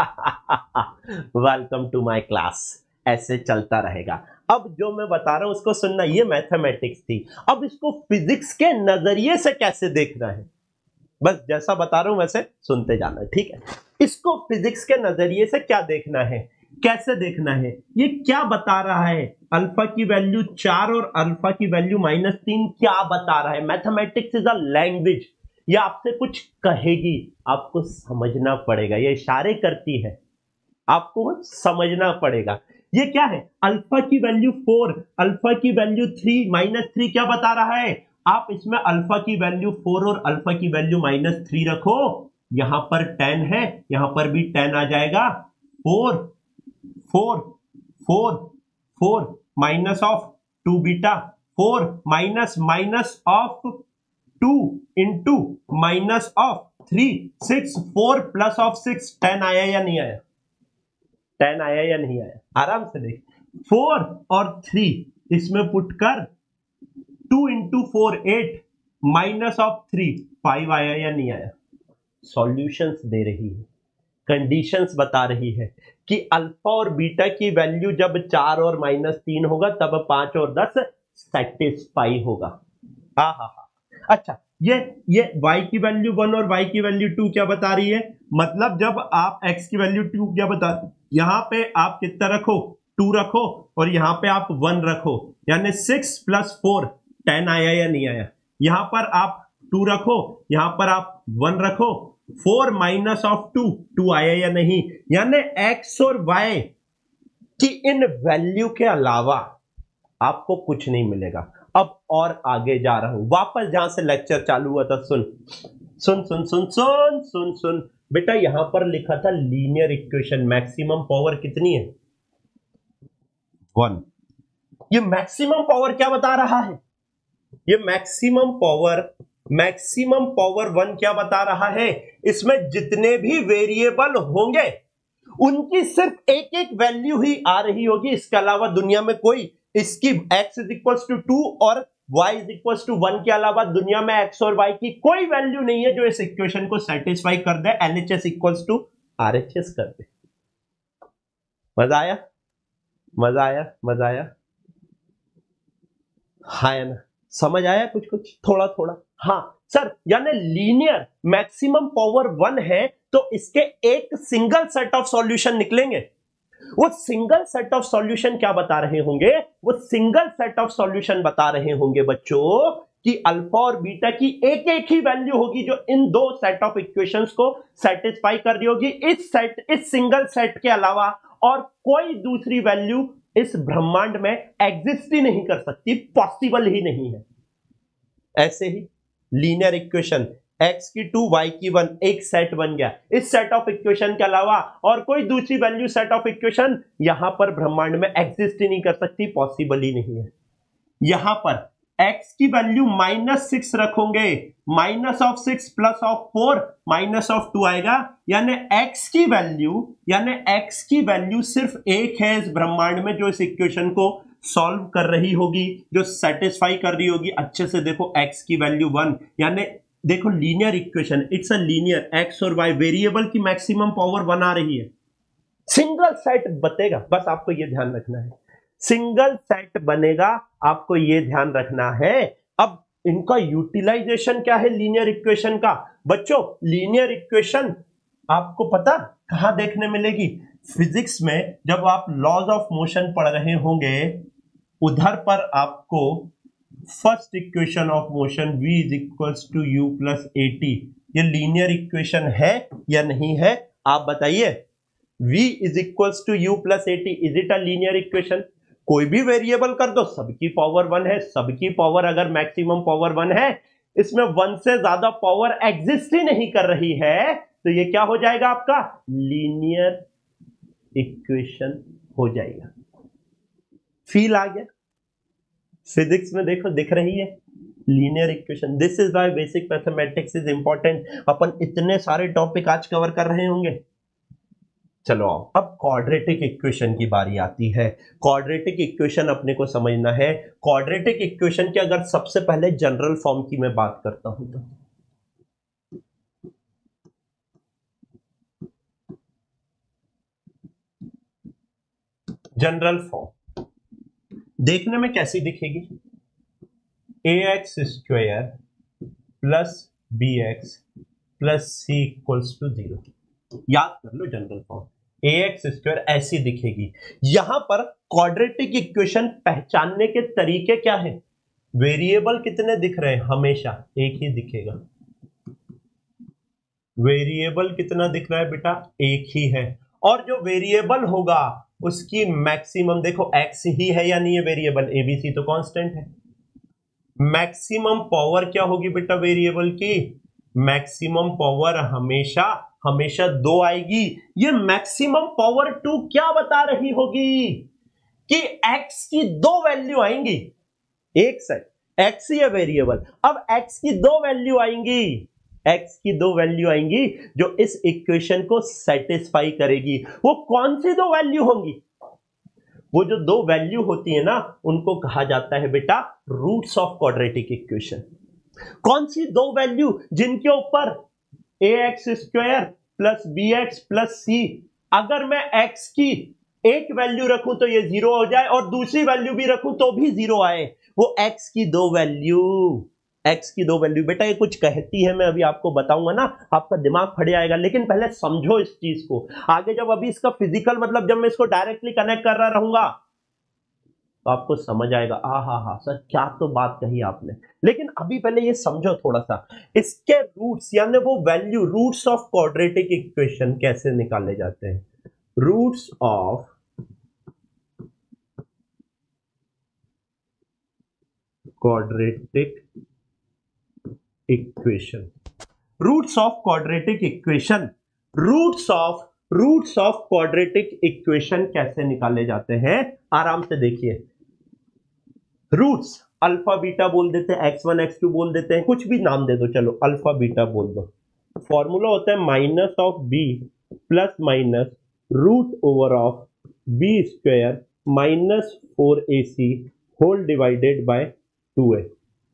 वेलकम टू माय क्लास, ऐसे चलता रहेगा। अब जो मैं बता रहा हूं उसको सुनना, ये मैथमेटिक्स थी, अब इसको फिजिक्स के नजरिए से कैसे देखना है, बस जैसा बता रहा हूं वैसे सुनते जाना, ठीक है। इसको फिजिक्स के नजरिए से क्या देखना है, कैसे देखना है, ये क्या बता रहा है, अल्फा की वैल्यू 4 और अल्फा की वैल्यू -3 क्या बता रहा है। मैथमेटिक्स इज अ लैंग्वेज, ये आपसे कुछ कहेगी, आपको समझना पड़ेगा, ये इशारे करती है, आपको समझना पड़ेगा। ये क्या है, अल्फा की वैल्यू 4, अल्फा की वैल्यू 3, -3 क्या बता रहा है। आप इसमें अल्फा की वैल्यू 4 और अल्फा की वैल्यू -3 रखो, यहां पर 10 है, यहां पर भी 10 आ जाएगा। 4 4 4 4 minus of 2 beta, 4 minus minus of 2 into minus of 3, 6, 4 plus of 6, 10 आया या नहीं आया, 10 आया या नहीं आया, आराम से देख। 4 और 3 इसमें पुट कर, 2 इंटू 4 8, माइनस ऑफ 3 5 आया या नहीं आया। सॉल्यूशंस दे रही है, कंडीशंस बता रही है कि अल्फा और बीटा की वैल्यू जब 4 और -3 होगा तब 5 और 10 सेटिस्फाई होगा। हा हा हा। अच्छा, ये y की वैल्यू 1 और y की वैल्यू 2 क्या बता रही है, मतलब जब आप x की वैल्यू 2 क्या बता, यहां पे आप कितना रखो 2 रखो और यहां पे आप 1 रखो, यानी 6 + 4 10 आया या नहीं आया। यहां पर आप 2 रखो, यहां पर आप 1 रखो, 4 माइनस ऑफ 2 2 आया या नहीं, यानी x और y की इन वैल्यू के अलावा आपको कुछ नहीं मिलेगा। अब और आगे जा रहा हूं, वापस जहां से लेक्चर चालू हुआ था, सुन सुन सुन सुन सुन सुन सुन बेटा, यहां पर लिखा था लीनियर इक्वेशन, मैक्सिमम पावर कितनी है 1। ये मैक्सिमम पावर क्या बता रहा है, ये मैक्सिमम पावर 1 क्या बता रहा है, इसमें जितने भी वेरिएबल होंगे उनकी सिर्फ एक एक वैल्यू ही आ रही होगी, इसके अलावा दुनिया में कोई, इसकी x = 2 और y = 1 के अलावा दुनिया में x और y की कोई वैल्यू नहीं है जो इस इक्वेशन को सेटिस्फाई कर दे, LHS = RHS कर दे। मजा आया, मजा आया, मजा आया, हाँ ना, समझ आया कुछ कुछ, थोड़ा थोड़ा, हाँ सर, यानी लीनियर मैक्सिमम पावर 1 है तो इसके एक सिंगल सेट ऑफ सॉल्यूशन निकलेंगे। वो सिंगल सेट ऑफ सॉल्यूशन क्या बता रहे होंगे? वो सिंगल सेट ऑफ सॉल्यूशन बता रहे होंगे बच्चों कि अल्फा और बीटा की एक एक ही वैल्यू होगी जो इन दो सेट ऑफ इक्वेशंस को सेटिस्फाई कर रही होगी। इस सिंगल सेट के अलावा और कोई दूसरी वैल्यू इस ब्रह्मांड में एग्जिस्ट ही नहीं कर सकती, पॉसिबल ही नहीं है। ऐसे ही लीनियर इक्वेशन x की 2 y की 1 एक सेट बन गया। इस सेट ऑफ इक्वेशन के अलावा और कोई दूसरी वैल्यू सेट ऑफ इक्वेशन यहां पर ब्रह्मांड में एग्जिस्ट ही नहीं कर सकती, पॉसिबल ही नहीं है। यहां पर x की वैल्यू -6 रखोगे, -6 +4 -2 आएगा, यानी x की वैल्यू सिर्फ एक है इस ब्रह्मांड में जो इस इक्वेशन को सॉल्व कर रही होगी, जो सेटिस्फाई कर रही होगी। अच्छे से देखो, x की वैल्यू 1, यानी देखो linear equation, it's a linear, x और y वेरिएबल की मैक्सिमम पावर 1 आ रही है। सिंगल सेट बनेगा, बस आपको यह ध्यान रखना है, सिंगल सेट बनेगा, आपको यह ध्यान रखना है। अब इनका यूटिलाइजेशन क्या है लीनियर इक्वेशन का? बच्चों, लीनियर इक्वेशन आपको पता कहां देखने मिलेगी? फिजिक्स में जब आप लॉज ऑफ मोशन पढ़ रहे होंगे, उधर पर आपको first equation of motion v is equals to u plus at, ये लीनियर इक्वेशन है या नहीं है? आप बताइए। v is equals to u plus at, is it a linear equation? कोई भी वेरिएबल कर दो, सबकी पावर 1 है, सबकी पावर अगर मैक्सिमम पावर 1 है, इसमें 1 से ज्यादा पावर एग्जिस्ट ही नहीं कर रही है, तो ये क्या हो जाएगा? आपका लीनियर इक्वेशन हो जाएगा। फील आ गया? फिजिक्स में देखो दिख रही है linear equation. This is why basic mathematics is important. अपन इतने सारे टॉपिक आज कवर कर रहे होंगे। चलो अब क्वाड्रेटिक इक्वेशन की बारी आती है। क्वाड्रेटिक इक्वेशन अपने को समझना है। क्वाड्रेटिक इक्वेशन की अगर सबसे पहले जनरल फॉर्म की मैं बात करता हूं तो जनरल फॉर्म देखने में कैसी दिखेगी? ax square plus bx plus c equals to 0। याद कर लो जनरल फॉर्म, ax स्क्वायर ऐसी दिखेगी। यहां पर क्वाड्रेटिक इक्वेशन पहचानने के तरीके क्या है? वेरिएबल कितने दिख रहे हैं? हमेशा एक ही दिखेगा। वेरिएबल कितना दिख रहा है बेटा? एक ही है। और जो वेरिएबल होगा उसकी मैक्सिमम, देखो x ही है या नहीं है वेरिएबल, abc तो कांस्टेंट है। मैक्सिमम पावर क्या होगी बेटा वेरिएबल की? मैक्सिमम पावर हमेशा हमेशा 2 आएगी। ये मैक्सिमम पावर 2 क्या बता रही होगी? कि x की 2 वैल्यू आएंगी। एक सेट x ही है वेरिएबल, अब x की 2 वैल्यू आएंगी, x की 2 वैल्यू आएंगी जो इस इक्वेशन को सेटिस्फाई करेगी। वो कौन सी 2 वैल्यू होंगी? वो जो 2 वैल्यू होती है ना, उनको कहा जाता है बेटा रूट्स ऑफ क्वाड्रेटिक इक्वेशन। कौन सी 2 वैल्यू? जिनके ऊपर ax square plus bx plus c, अगर मैं x की एक वैल्यू रखूं तो ये 0 हो जाए और दूसरी वैल्यू भी रखूं तो भी 0 आए। वो x की 2 वैल्यू, x की 2 वैल्यू बेटा ये कुछ कहती है, मैं अभी आपको बताऊंगा ना, आपका दिमाग फट जाएगा। लेकिन पहले समझो इस चीज को, आगे जब अभी इसका फिजिकल मतलब जब मैं इसको डायरेक्टली कनेक्ट कर रहा रहूंगा तो आपको समझ आएगा। हा सर क्या तो बात कही आपने। लेकिन अभी पहले ये समझो थोड़ा सा, इसके रूट्स यानी वो value, roots of quadratic equation कैसे निकाले जाते हैं? Roots of quadratic equation, roots of quadratic equation, roots of quadratic equation कैसे निकाले जाते हैं? आराम से देखिए। रूट्स अल्फा बीटा बोल देते हैं, x1 x2 बोल देते हैं, कुछ भी नाम दे दो, चलो अल्फा बीटा बोल दो। फॉर्मूला होता है minus of b plus minus root over of b square minus 4ac whole divided by 2a,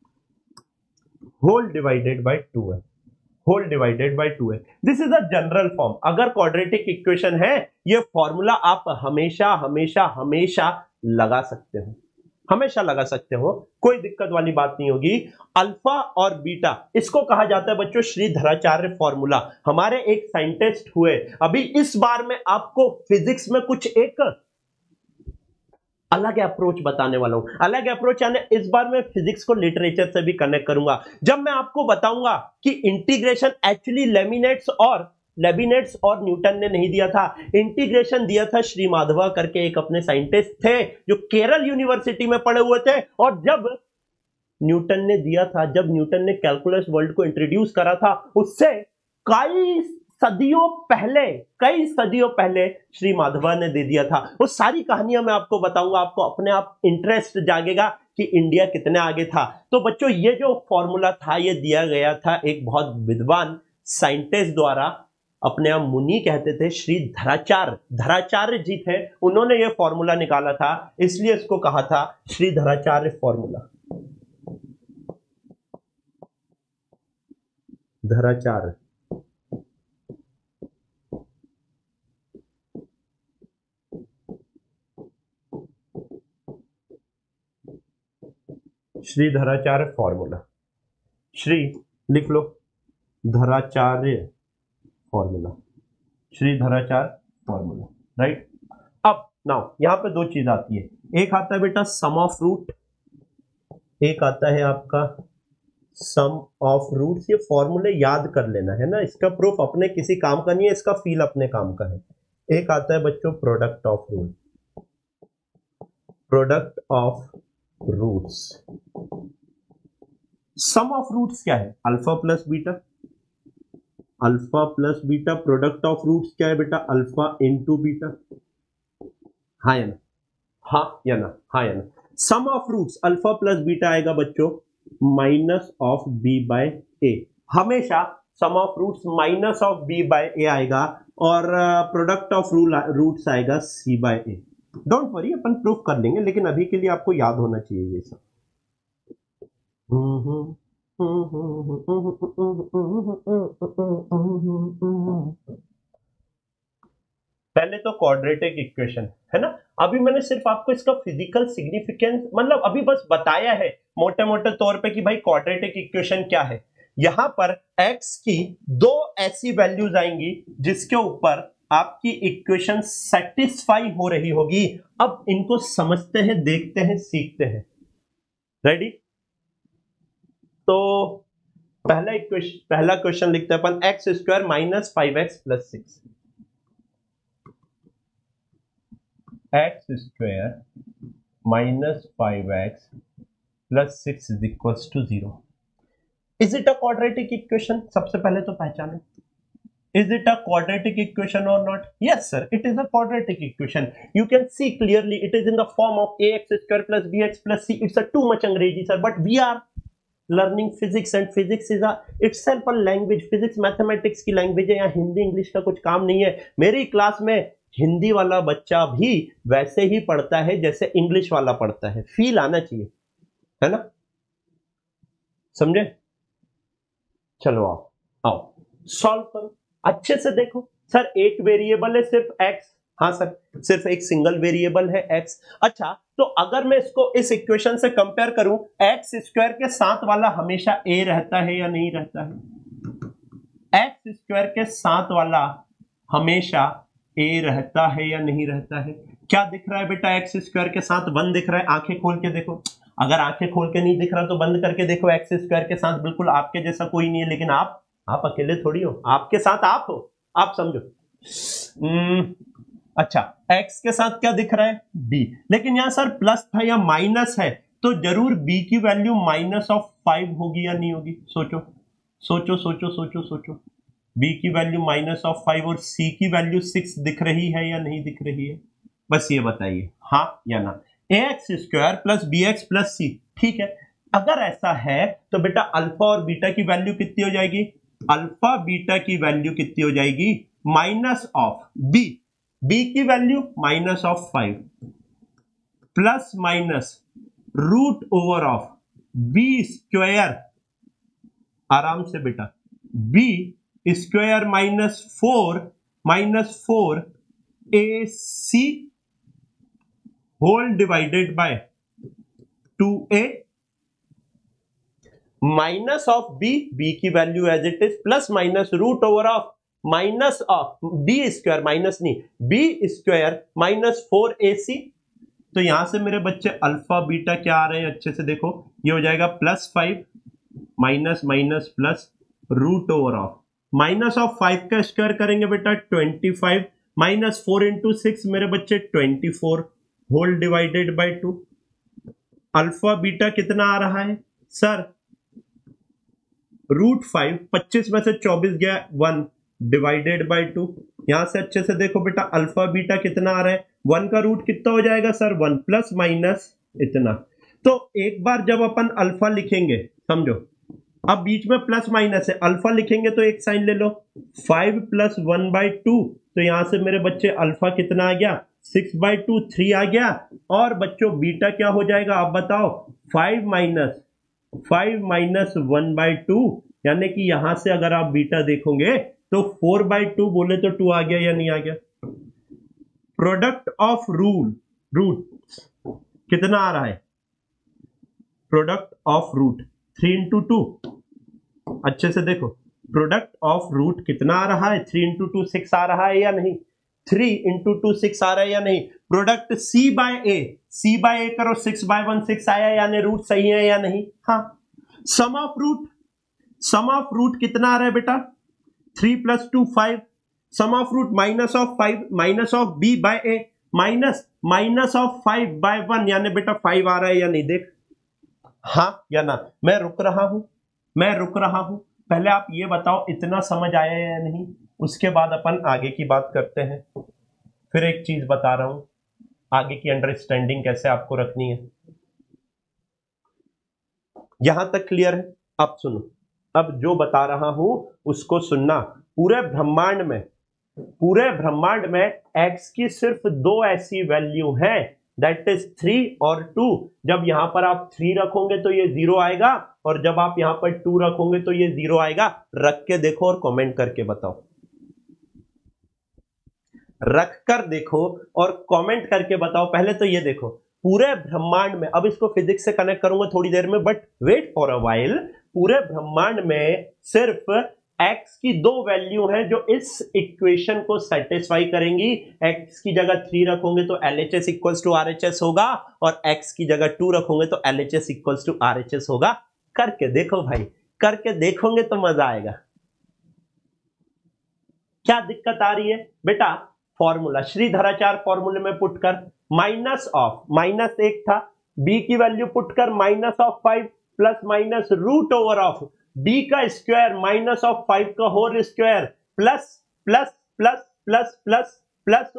whole divided by 2a, whole divided by 2a। This is a general form. अगर quadratic equation है, ये formula आप हमेशा हमेशा हमेशा लगा सकते हो, हमेशा लगा सकते हो, कोई दिक्कत वाली बात नहीं होगी। अल्फा और बीटा, इसको कहा जाता है बच्चों श्रीधराचार्य फॉर्मूला। हमारे एक साइंटिस्ट हुए अभी, इस बार में आपको फिजिक्स में कुछ एक अलग अप्रोच बताने वाला हूं। अलग अप्रोच यानी इस बार मैं फिजिक्स को लिटरेचर से भी कनेक्ट करूंगा। जब मैं आपको बताऊंगा कि इंटीग्रेशन एक्चुअली लेबिनेट्स और न्यूटन ने नहीं दिया था, इंटीग्रेशन दिया था श्री माधवा करके एक अपने साइंटिस्ट थे जो केरल यूनिवर्सिटी में पढ़े हुए थे। और जब न्यूटन ने दिया था, जब न्यूटन ने कैलकुलस वर्ल्ड को इंट्रोड्यूस करा था, उससे कई सदियों पहले श्री माधवा ने दे दिया था। वो सारी कहानियां मैं आपको बताऊंगा, आपको अपने आप इंटरेस्ट जागेगा कि इंडिया कितने आगे था। तो बच्चों ये जो फॉर्मूला था ये दिया गया था एक बहुत विद्वान साइंटिस्ट द्वारा, अपने आप मुनि कहते थे, श्री धराचार्य जी थे, उन्होंने ये फॉर्मूला निकाला था, इसलिए इसको कहा था श्री धराचार्य फॉर्मूला। धराचार्य श्री धराचार्य फॉर्मूला, श्री लिख लो, Dharacharya formula, Shri Dharacharya formula, right. अब नाउ यहां पे दो चीज आती है, एक आता है बेटा सम ऑफ रूट, एक आता है आपका सम ऑफ रूट्स। ये फॉर्मूले याद कर लेना है ना, इसका प्रूफ अपने किसी काम का नहीं है, इसका फील अपने काम का है। एक आता है बच्चों product of root, product of roots. Sum of roots क्या है? Alpha plus beta, alpha plus beta. Product of roots क्या है बेटा? Alpha into beta. हाँ या ना? हाँ या ना? हाँ या ना? Sum of roots alpha plus beta आएगा बच्चों minus of B by A. हमेशा sum of roots minus of B by A आएगा और प्रोडक्ट ऑफ रूट्स आएगा C by A. Don't worry, अपन प्रूफ कर लेंगे, लेकिन अभी के लिए आपको याद होना चाहिए ये सब। पहले तो क्वाड्रेटिक इक्वेशन है ना, अभी मैंने सिर्फ आपको इसका फिजिकल सिग्निफिकेंस मतलब अभी बस बताया है मोटे मोटे तौर पे कि भाई क्वाड्रेटिक इक्वेशन क्या है। यहां पर x की दो ऐसी वैल्यूज आएंगी जिसके ऊपर आपकी इक्वेशन सेटिस्फाई हो रही होगी। अब इनको समझते हैं, देखते हैं, सीखते हैं। रेडी? तो पहला क्वेश्चन लिखते हैं अपन, X square minus 5x plus 6। X square minus 5x plus 6 is equals to 0। Is it a quadratic equation? सबसे पहले तो पहचाने, is it a quadratic equation or not? Yes sir, it is a quadratic equation. You can see clearly it is in the form of ax square plus bx plus c. It's a too much अंग्रेजी sir, but we are learning physics and physics is a itself a language. physics mathematics की language है, यहाँ Hindi English का कुछ काम नहीं है। मेरी क्लास में हिंदी वाला बच्चा भी वैसे ही पढ़ता है जैसे इंग्लिश वाला पढ़ता है, फील आना चाहिए, है ना? समझे? चलो आओ सॉल्व करो, अच्छे से देखो। सर एक वेरिएबल है सिर्फ x, हाँ सर सिर्फ एक सिंगल वेरिएबल है x। अच्छा तो अगर मैं इसको इस इक्वेशन से कंपेयर करूं, एक्स स्क्वायर के साथ वाला हमेशा a रहता है या नहीं रहता है? एक्स स्क्वायर के साथ वाला हमेशा a रहता है या नहीं रहता है? क्या दिख रहा है बेटा एक्स स्क्वायर के साथ? 1 दिख रहा है, आंखें खोल के देखो। अगर आंखें खोल के नहीं दिख रहा तो बंद करके देखो। एक्स स्क्वायर के साथ बिल्कुल आपके जैसा कोई नहीं है, लेकिन आप अकेले थोड़ी हो, आपके साथ आप हो, आप समझो। अच्छा x के साथ क्या दिख रहा है? b, लेकिन यहां सर प्लस था या माइनस है, तो जरूर b की वैल्यू माइनस ऑफ 5 होगी या नहीं होगी? सोचो सोचो सोचो सोचो सोचो। b की वैल्यू माइनस ऑफ 5 और c की वैल्यू 6 दिख रही है या नहीं दिख रही है? बस ये बताइए हाँ या ना। ax square plus bx plus c, ठीक है। अगर ऐसा है तो बेटा अल्फा और बीटा की वैल्यू कितनी हो जाएगी? अल्फा बीटा की वैल्यू कितनी हो जाएगी? माइनस ऑफ b, b की value minus of 5 plus minus root over of b square, आराम से बेटा, b square minus 4 ac whole divided by 2a minus of B की value as it is plus minus root over of minus of B square, minus नहीं, B square minus 4ac। तो यहां से मेरे बच्चे अल्फा बीटा क्या आ रहे हैं अच्छे से देखो, ये हो जाएगा +5 minus minus plus root over of minus of 5 का स्क्वायर करेंगे बेटा 25 माइनस 4 इंटू 6 मेरे बच्चे 24 whole divided by 2। Alpha beta कितना आ रहा है सर, √5, 25 में से 24 गया 1 डिवाइडेड बाय 2। यहां से अच्छे से देखो बेटा अल्फा बीटा कितना आ रहा है, 1 का रूट कितना हो जाएगा सर 1 प्लस माइनस इतना। तो एक बार जब अपन अल्फा लिखेंगे समझो, अब बीच में प्लस माइनस है, अल्फा लिखेंगे तो एक साइन ले लो 5 + 1/2। तो यहां से मेरे बच्चे अल्फा कितना आ गया 6/2 3 आ गया। और बच्चों बीटा क्या हो जाएगा आप बताओ 5 माइनस 1/2, यानी कि यहां से अगर आप बीटा देखोगे तो 4/2 बोले तो 2 आ गया या नहीं आ गया। प्रोडक्ट ऑफ रूट कितना आ रहा है, प्रोडक्ट ऑफ रूट 3 × 2, अच्छे से देखो प्रोडक्ट ऑफ रूट कितना आ रहा है 3 × 2 6 आ रहा है या नहीं, 3 × 2 6 आ रहा है या नहीं। प्रोडक्ट c बाय a करो 6/1 6 आया, यानी रूट सही है या नहीं। हाँ, सम ऑफ रूट कितना आ रहा है बेटा 3 + 2 5, sum of root minus of 5 minus of b by a minus of 5/1, यानी बेटा 5 आ रहा है या नहीं देख। हाँ या ना, मैं रुक रहा हूं, पहले आप ये बताओ इतना समझ आया या नहीं, उसके बाद अपन आगे की बात करते हैं। फिर एक चीज बता रहा हूं, आगे की अंडरस्टैंडिंग कैसे आपको रखनी है। यहां तक क्लियर है? अब सुनो, अब जो बता रहा हूं उसको सुनना। पूरे ब्रह्मांड में x की सिर्फ 2 ऐसी वैल्यू हैं, दैट इज 3 और 2। जब यहां पर आप 3 रखोगे तो ये 0 आएगा, और जब आप यहां पर 2 रखोगे तो ये 0 आएगा। रख के देखो और कमेंट करके बताओ, रख कर देखो और कमेंट करके बताओ। पहले तो ये देखो पूरे ब्रह्मांड में, अब इसको फिजिक्स से कनेक्ट करूंगा थोड़ी देर में, but wait for a while. पूरे ब्रह्मांड में सिर्फ x की 2 वैल्यू हैं जो इस इक्वेशन को सेटिस्फाई करेंगी। x की जगह 3 रखोगे तो LHS इक्वल्स टू RHS होगा, और x की जगह 2 रखोगे तो LHS इक्वल्स टू RHS होगा। करके देखो भाई, करके देखोगे तो मजा आएगा। क्या दिक्कत आ रही है बेटा, फॉर्मूला श्रीधराचार्य फॉर्मूले में पुट कर, माइनस 1 था, b की वैल्यू पुट कर -5 plus minus root over of b का स्क्वायर माइनस ऑफ 5 का whole square plus plus plus plus plus plus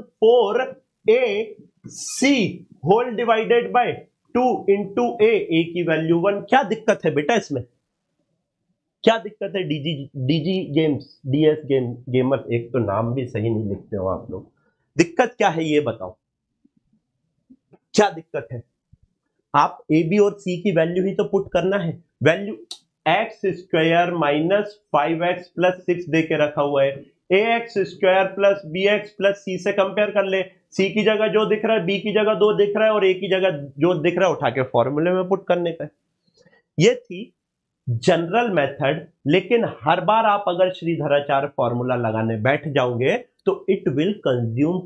4ac whole divided by 2 into a की वैल्यू 1। क्या दिक्कत है बेटा इसमें, क्या दिक्कत है? डीजी गेम्स, डीएस गेमर, एक तो नाम भी सही नहीं लिखते हो आप लोग। दिक्कत क्या है ये बताओ, क्या दिक्कत है? आप ए बी और सी की वैल्यू ही तो पुट करना है। Value X square minus 5x plus 6 दे के रखा हुआ है, ax square plus bx plus C से कंपेयर कर ले। सी की जगह जो दिख रहा है, बी की जगह 2 दिख रहा है, और ए की जगह जो दिख रहा है उठा के फॉर्मूले में पुट करने का। ये थी जनरल मेथड, लेकिन हर बार आप अगर श्रीधराचार्य फॉर्मूला लगाने बैठ जाओगे तो इट विल कंज्यूम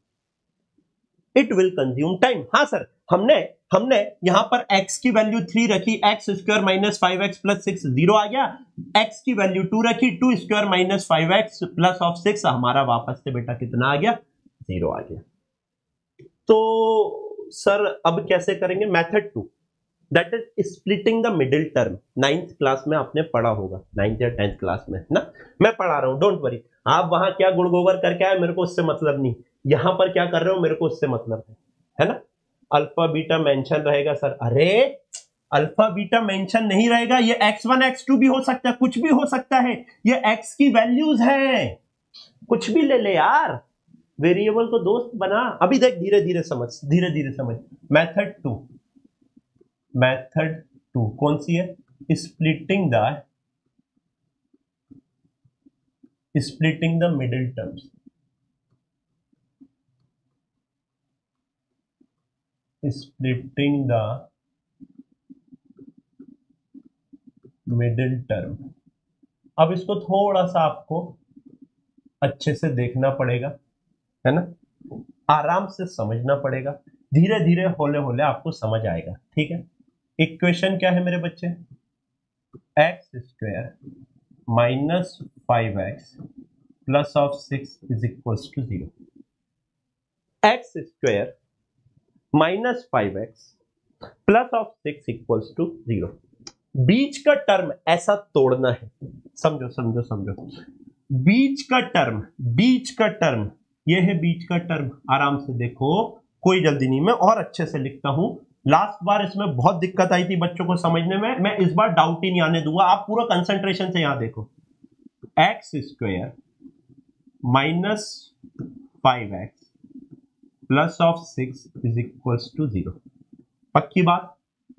टाइम। हाँ सर, हमने यहां पर x की वैल्यू 3 रखी, X square minus 5x plus 6 0 आ गया। x की वैल्यू 2 रखी, 2 square minus 5x plus of 6, हमारा वापस से बेटा कितना आ गया 0 आ गया। तो सर अब कैसे करेंगे? Method 2, that is splitting the middle term. 9th class में आपने पढ़ा होगा, 9th या 10th क्लास में ना, मैं पढ़ा रहा हूं, डोंट वरी। आप वहां क्या गुड़गोबर करके आए मेरे को उससे मतलब नहीं, यहां पर क्या कर रहे हो मेरे को उससे मतलब है ना। अल्फा बीटा मेंशन रहेगा सर, अरे अल्फा बीटा मेंशन नहीं रहेगा, ये x1 x2 भी हो सकता है, कुछ भी हो सकता है, ये x की वैल्यूज हैं, कुछ भी ले ले यार, वेरिएबल को दोस्त बना। अभी देख धीरे धीरे समझ। मेथड टू कौन सी है? Splitting the middle terms. Splitting the middle term. अब इसको थोड़ा सा आपको अच्छे से देखना पड़ेगा, है ना, आराम से समझना पड़ेगा, धीरे धीरे होले होले आपको समझ आएगा, ठीक है। इक्वेशन क्या है मेरे बच्चे, X square minus 5x plus of 6 is equals to 0। X square minus 5x plus of 6 equals to 0। बीच का टर्म ऐसा तोड़ना है, समझो समझो समझो, बीच का टर्म ये है बीच का टर्म। आराम से देखो, कोई जल्दी नहीं, मैं और अच्छे से लिखता हूं। लास्ट बार इसमें बहुत दिक्कत आई थी बच्चों को समझने में, मैं इस बार डाउट ही नहीं आने दूंगा। आप पूरा कंसंट्रेशन से यहां देखो, X square minus 5x plus of 6 is equals to 0। पक्की बात,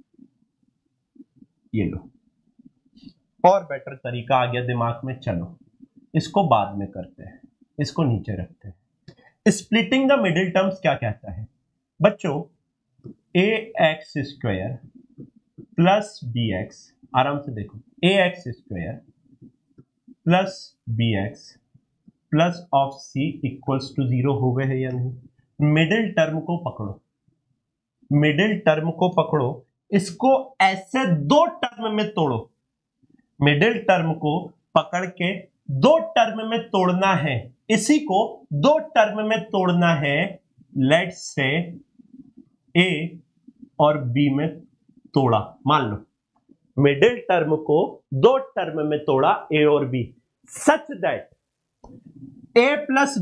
ये लो। और बेटर तरीका आ गया दिमाग में, चलो इसको बाद में करते हैं, इसको नीचे रखते हैं। स्प्लिटिंग द मिडिल टर्म्स क्या कहता है बच्चों, A X square plus B X, आराम से देखो, A X square plus B X plus of C equals to 0 हो गए हैं या नहीं। मिडिल टर्म को पकड़ो, मिडिल टर्म को पकड़ो, इसको ऐसे दो टर्म में तोड़ो, मिडिल टर्म को पकड़ के दो टर्म में तोड़ना है, इसी को दो टर्म में तोड़ना है। लेट्स से ए और बी में तोड़ा, मान लो मिडिल टर्म को दो टर्म में तोड़ा, ए और b, such that a plus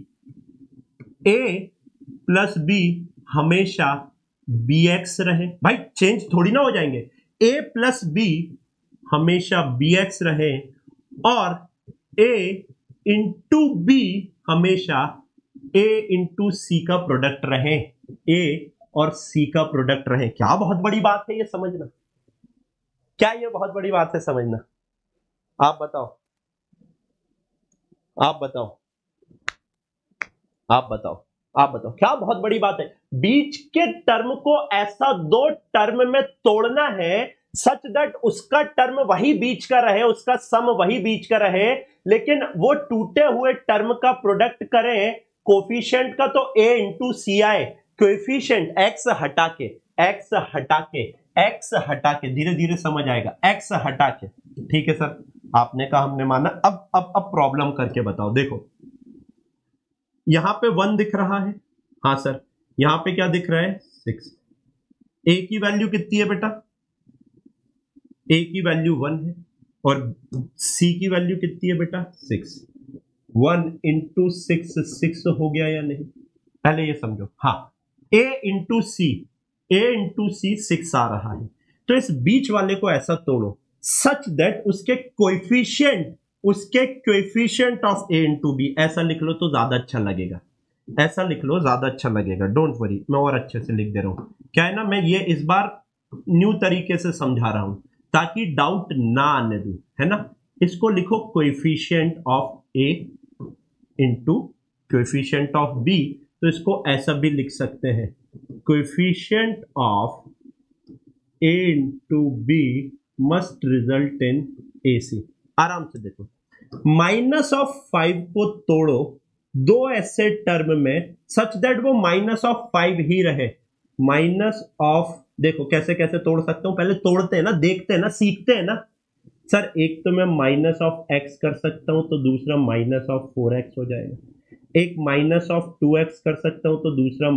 b हमेशा बी एक्स रहे। भाई चेंज थोड़ी ना हो जाएंगे, ए प्लस बी हमेशा बी एक्स रहे और ए इंटू बी हमेशा ए इंटू सी का प्रोडक्ट रहे, ए और सी का प्रोडक्ट रहे। क्या बहुत बड़ी बात है ये समझना, क्या ये बहुत बड़ी बात है समझना? आप बताओ, आप बताओ, आप बताओ, आप बताओ, क्या बहुत बड़ी बात है? बीच के टर्म को ऐसा दो टर्म में तोड़ना है सच दैट उसका टर्म वही बीच का रहे, उसका सम वही बीच का रहे, लेकिन वो टूटे हुए टर्म का प्रोडक्ट करें कोफिशिएंट का, तो ए इंटू सी आए, कोफिशिएंट एक्स हटा के, एक्स हटा के, एक्स हटा के, धीरे धीरे समझ आएगा, एक्स हटा के, ठीक है सर, आपने कहा, हमने माना। अब प्रॉब्लम करके बताओ। देखो यहां पे 1 दिख रहा है, हाँ सर, यहां पे क्या दिख रहा है 6। ए की वैल्यू कितनी है बेटा, ए की वैल्यू 1 है और सी की वैल्यू कितनी है बेटा 6। 1 इंटू 6 हो गया या नहीं, पहले ये समझो। हाँ, ए इंटू सी 6 आ रहा है, तो इस बीच वाले को ऐसा तोड़ो सच दैट उसके coefficient of a into b, ऐसा लिख लो तो ज्यादा अच्छा लगेगा, ऐसा लिख लो ज्यादा अच्छा लगेगा। डोंट वरी, मैं और अच्छे से लिख दे रहा हूं। क्या है ना, मैं ये इस बार न्यू तरीके से समझा रहा हूं ताकि डाउट ना आने दूं, है ना। इसको लिखो coefficient of a into coefficient of b, तो इसको ऐसा भी लिख सकते हैं, coefficient of a into b must result in a c. आराम से देखो, -5 को तोड़ो दो ऐसे टर्म में सच दैट वो -5 ही रहे। देखो कैसे कैसे तोड़ सकता हूं, पहले तोड़ते हैं ना, देखते हैं ना, सीखते हैं ना। सर एक तो मैं -x कर सकता हूं तो दूसरा -4x हो जाएगा, एक -2x कर सकता हूं तो दूसरा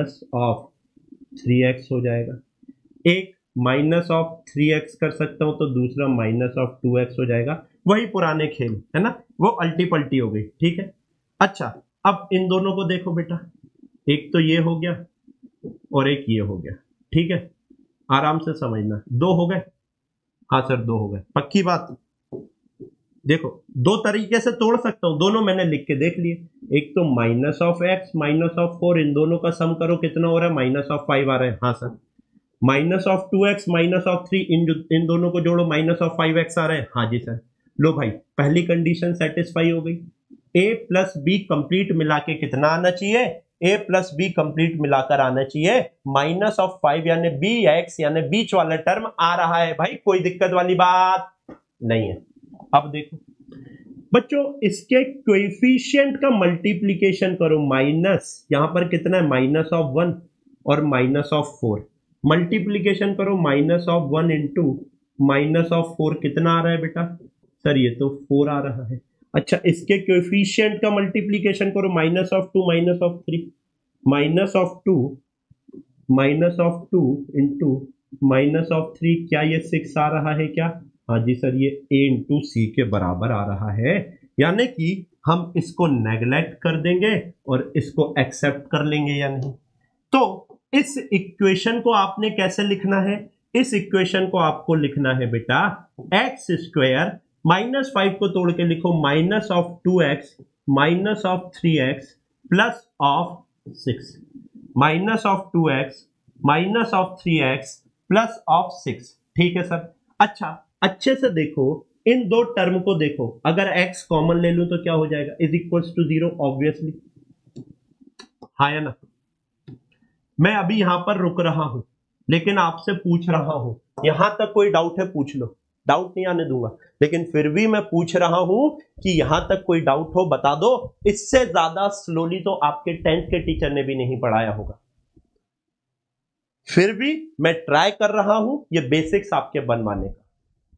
-3x हो जाएगा, एक -3x कर सकता हूं तो दूसरा -2x हो जाएगा। वही पुराने खेल है ना, वो अल्टी पल्टी हो गई, ठीक है। अच्छा अब इन दोनों को देखो बेटा, एक तो ये हो गया और एक ये हो गया, ठीक है, आराम से समझना। 2 हो गए, हाँ सर 2 हो गए, पक्की बात। देखो दो तरीके से तोड़ सकता हूं, दोनों मैंने लिख के देख लिए। एक तो -x -4, इन दोनों का सम करो कितना हो रहा है, -5 आ रहा है, हाँ सर। -2x -3, इन दोनों को जोड़ो, -5x आ रहा है, हाँ जी सर। लो भाई, पहली कंडीशन सेटिस्फाई हो गई। a प्लस बी कंप्लीट मिला के कितना आना चाहिए, a प्लस बी कंप्लीट मिलाकर आना चाहिए -5, यानी bx, यानी बीच वाला टर्म आ रहा है। भाई कोई दिक्कत वाली बात, नहीं है। अब देखो बच्चों, इसके कोएफिशिएंट का मल्टीप्लीकेशन करो, माइनस, यहां पर कितना है, माइनस ऑफ 1 और माइनस ऑफ 4, मल्टीप्लीकेशन करो, minus of 1 into minus of 4 कितना आ रहा है बेटा, सर ये तो 4 आ रहा है। अच्छा, इसके कोएफिशिएंट का मल्टीप्लीकेशन करो, minus of 2 minus of 3, minus of 2 into minus of 3, क्या ये 6 आ रहा है क्या, हाँ जी सर, ये a इंटू सी के बराबर आ रहा है। यानी कि हम इसको नेग्लेक्ट कर देंगे और इसको एक्सेप्ट कर लेंगे या नहीं। तो इस इक्वेशन को आपने कैसे लिखना है, इस इक्वेशन को आपको लिखना है बेटा एक्स स्क्वायर, -5 को तोड़ के लिखो, minus of 2x minus of 3x plus of 6, minus of 2x minus of 3x plus of 6। ठीक है सर। अच्छा, अच्छे से देखो, इन दो टर्म को देखो, अगर x कॉमन ले लूं तो क्या हो जाएगा, इज इक्वल्स टू 0 ऑब्वियसली, हाँ या ना। मैं अभी यहां पर रुक रहा हूं लेकिन आपसे पूछ रहा हूं, यहां तक कोई डाउट है पूछ लो, डाउट नहीं आने दूंगा, लेकिन फिर भी मैं पूछ रहा हूं कि यहां तक कोई डाउट हो बता दो। इससे ज्यादा स्लोली तो आपके 10th के टीचर ने भी नहीं पढ़ाया होगा, फिर भी मैं ट्राई कर रहा हूं ये बेसिक्स आपके बनवाने का।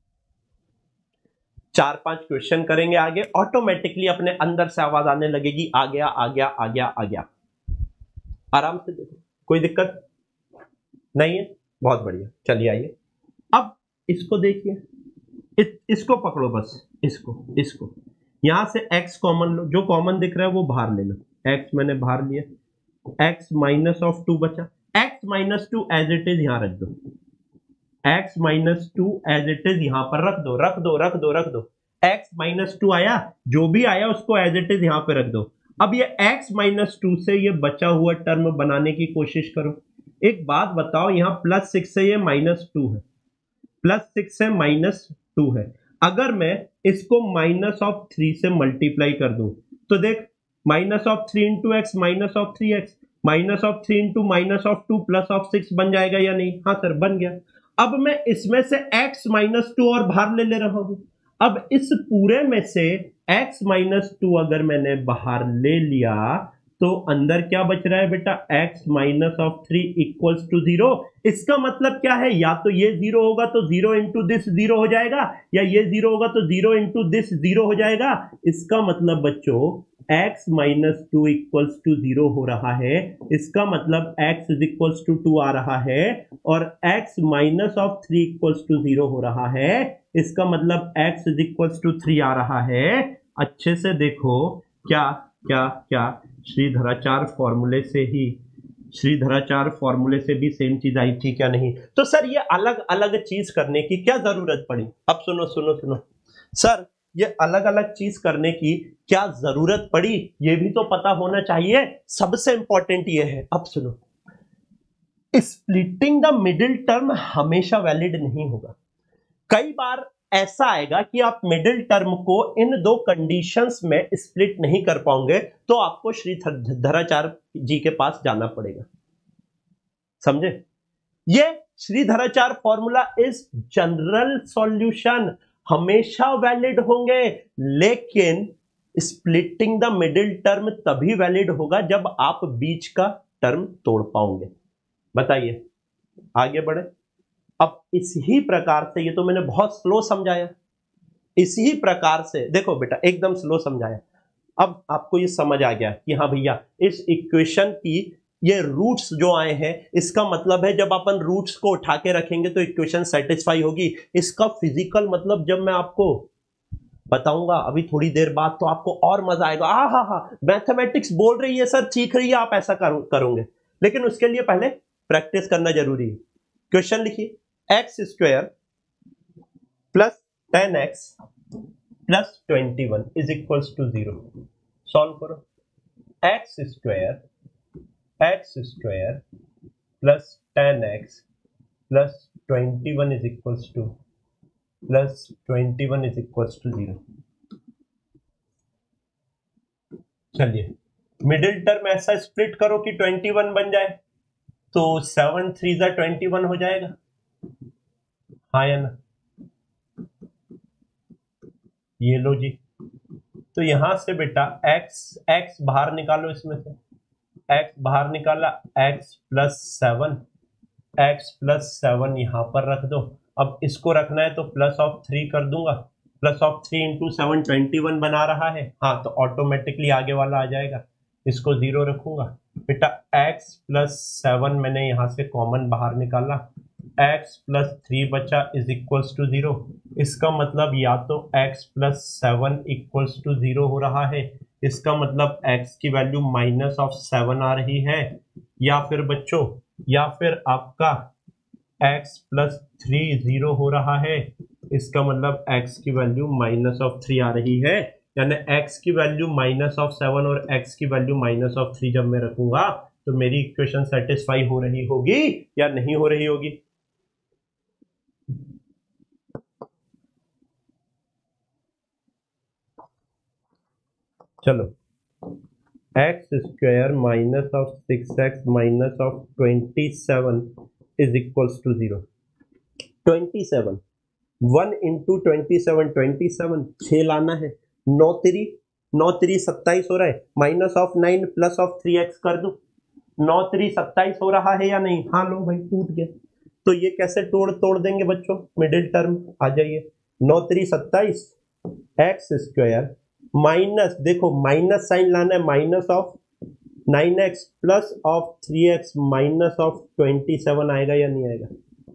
4-5 क्वेश्चन करेंगे आगे, ऑटोमेटिकली अपने अंदर से आवाज आने लगेगी, आ गया आ गया आ गया आ गया। आराम से देखो, कोई दिक्कत नहीं है, बहुत बढ़िया। चलिए आइए, अब इसको देखिए, इसको पकड़ो बस, इसको यहां से x कॉमन लो, जो कॉमन दिख रहा है वो बाहर ले लो, x मैंने बाहर लिया, x माइनस ऑफ 2 बचा, x minus 2 as it is यहां रख दो, x minus 2 as it is यहां पर रख दो, रख दो रख दो रख दो, x माइनस 2 आया, जो भी आया उसको एज इट इज यहां पे रख दो। अब ये x माइनस 2 से ये बचा हुआ टर्म बनाने की कोशिश करो। एक बात बताओ, यहां प्लस 6 से ये -2 है, प्लस 6 से -2 है, अगर मैं इसको माइनस ऑफ 3 से मल्टीप्लाई कर दूं तो देख, minus of 3 into x minus of 3x, minus of 3 into minus of 2 plus of 6 बन जाएगा या नहीं, हाँ सर बन गया। अब मैं इसमें से x माइनस 2 और बाहर ले रहा हूं, अब इस पूरे में से x माइनस 2 अगर मैंने बाहर ले लिया तो अंदर क्या बच रहा है बेटा, x minus of 3 equals to 0। इसका मतलब क्या है, या तो ये 0 होगा तो 0 इंटू दिस 0 हो जाएगा, या ये 0 होगा तो 0 इंटू दिस 0 हो जाएगा। इसका मतलब बच्चों x माइनस 2 इक्वल्स टू 0 हो रहा है, इसका मतलब x इज इक्वल्स टू 2 आ रहा है, और x minus of 3 equals to 0 हो रहा है, इसका मतलब x इज इक्वल्स टू 3 आ रहा है। अच्छे से देखो, क्या क्या क्या श्रीधराचार्य फॉर्मूले से भी सेम चीज आई थी क्या, नहीं? तो सर ये अलग अलग चीज करने की क्या जरूरत पड़ी? अब सुनो सुनो सुनो सर, ये अलग अलग चीज करने की क्या जरूरत पड़ी, ये भी तो पता होना चाहिए। सबसे इंपॉर्टेंट ये है, अब सुनो, स्प्लिटिंग द मिडिल टर्म हमेशा वैलिड नहीं होगा। कई बार ऐसा आएगा कि आप मिडिल टर्म को इन दो कंडीशंस में स्प्लिट नहीं कर पाओगे, तो आपको श्रीधराचार्य जी के पास जाना पड़ेगा, समझे? ये Sridharacharya formula is general solution, हमेशा वैलिड होंगे, लेकिन स्प्लिटिंग द मिडिल टर्म तभी वैलिड होगा जब आप बीच का टर्म तोड़ पाओगे। बताइए, आगे बढ़े। अब इसी प्रकार से, ये तो मैंने बहुत स्लो समझाया, इसी प्रकार से देखो बेटा, एकदम स्लो समझाया, अब आपको ये समझ आ गया कि हाँ भैया, इस इक्वेशन की ये रूट्स जो आए हैं, इसका मतलब है जब अपन रूट्स को उठा के रखेंगे तो इक्वेशन सेटिस्फाई होगी। इसका फिजिकल मतलब जब मैं आपको बताऊंगा अभी थोड़ी देर बाद, तो आपको और मजा आएगा। हाँ, मैथमेटिक्स बोल रही है सर, सीख रही है, आप ऐसा करोगे, लेकिन उसके लिए पहले प्रैक्टिस करना जरूरी है। क्वेश्चन लिखिए, x square plus 10x plus 21 is equals to 0। Solve करो। X square plus 10x plus 21 is equals to 0। चलिए, मिडिल टर्म ऐसा स्प्लिट करो कि 21 बन जाए, तो 7 3 21 हो जाएगा, हाँ या ना? ये लो जी। तो यहां से बेटा x x बाहर निकालो, इसमें से x बाहर निकाला, x+7 यहां पर रख दो। अब इसको रखना है तो +3 कर दूंगा, +3 इंटू 7 21 बना रहा है। हाँ तो ऑटोमेटिकली आगे वाला आ जाएगा, इसको 0 रखूंगा। बेटा x+7 मैंने यहां से कॉमन बाहर निकाला, x+3 बचा इज इक्वल्स टू 0। इसका मतलब या तो x+7 इक्वल्स टू 0 हो रहा है, इसका मतलब x की वैल्यू -7 आ रही है, या फिर बच्चों या फिर आपका x+3 0 हो रहा है, इसका मतलब x की वैल्यू -3 आ रही है। यानी x की वैल्यू -7 और x की वैल्यू -3 जब मैं रखूंगा तो मेरी इक्वेशन सेटिस्फाई हो रही होगी या नहीं हो रही होगी? चलो, x² -6x -27 is equals to 0। 27 1 into 27 6 लाना है, 9 3 27 हो रहा है, -9 +3x कर दो, 9 3 27 हो रहा है या नहीं? हाँ लो भाई टूट गया। तो ये कैसे तोड़ देंगे बच्चों? मिडिल टर्म आ जाइए, 9 3 27 x² माइनस, देखो माइनस साइन लाना है, -9x +3x -27 आएगा या नहीं आएगा?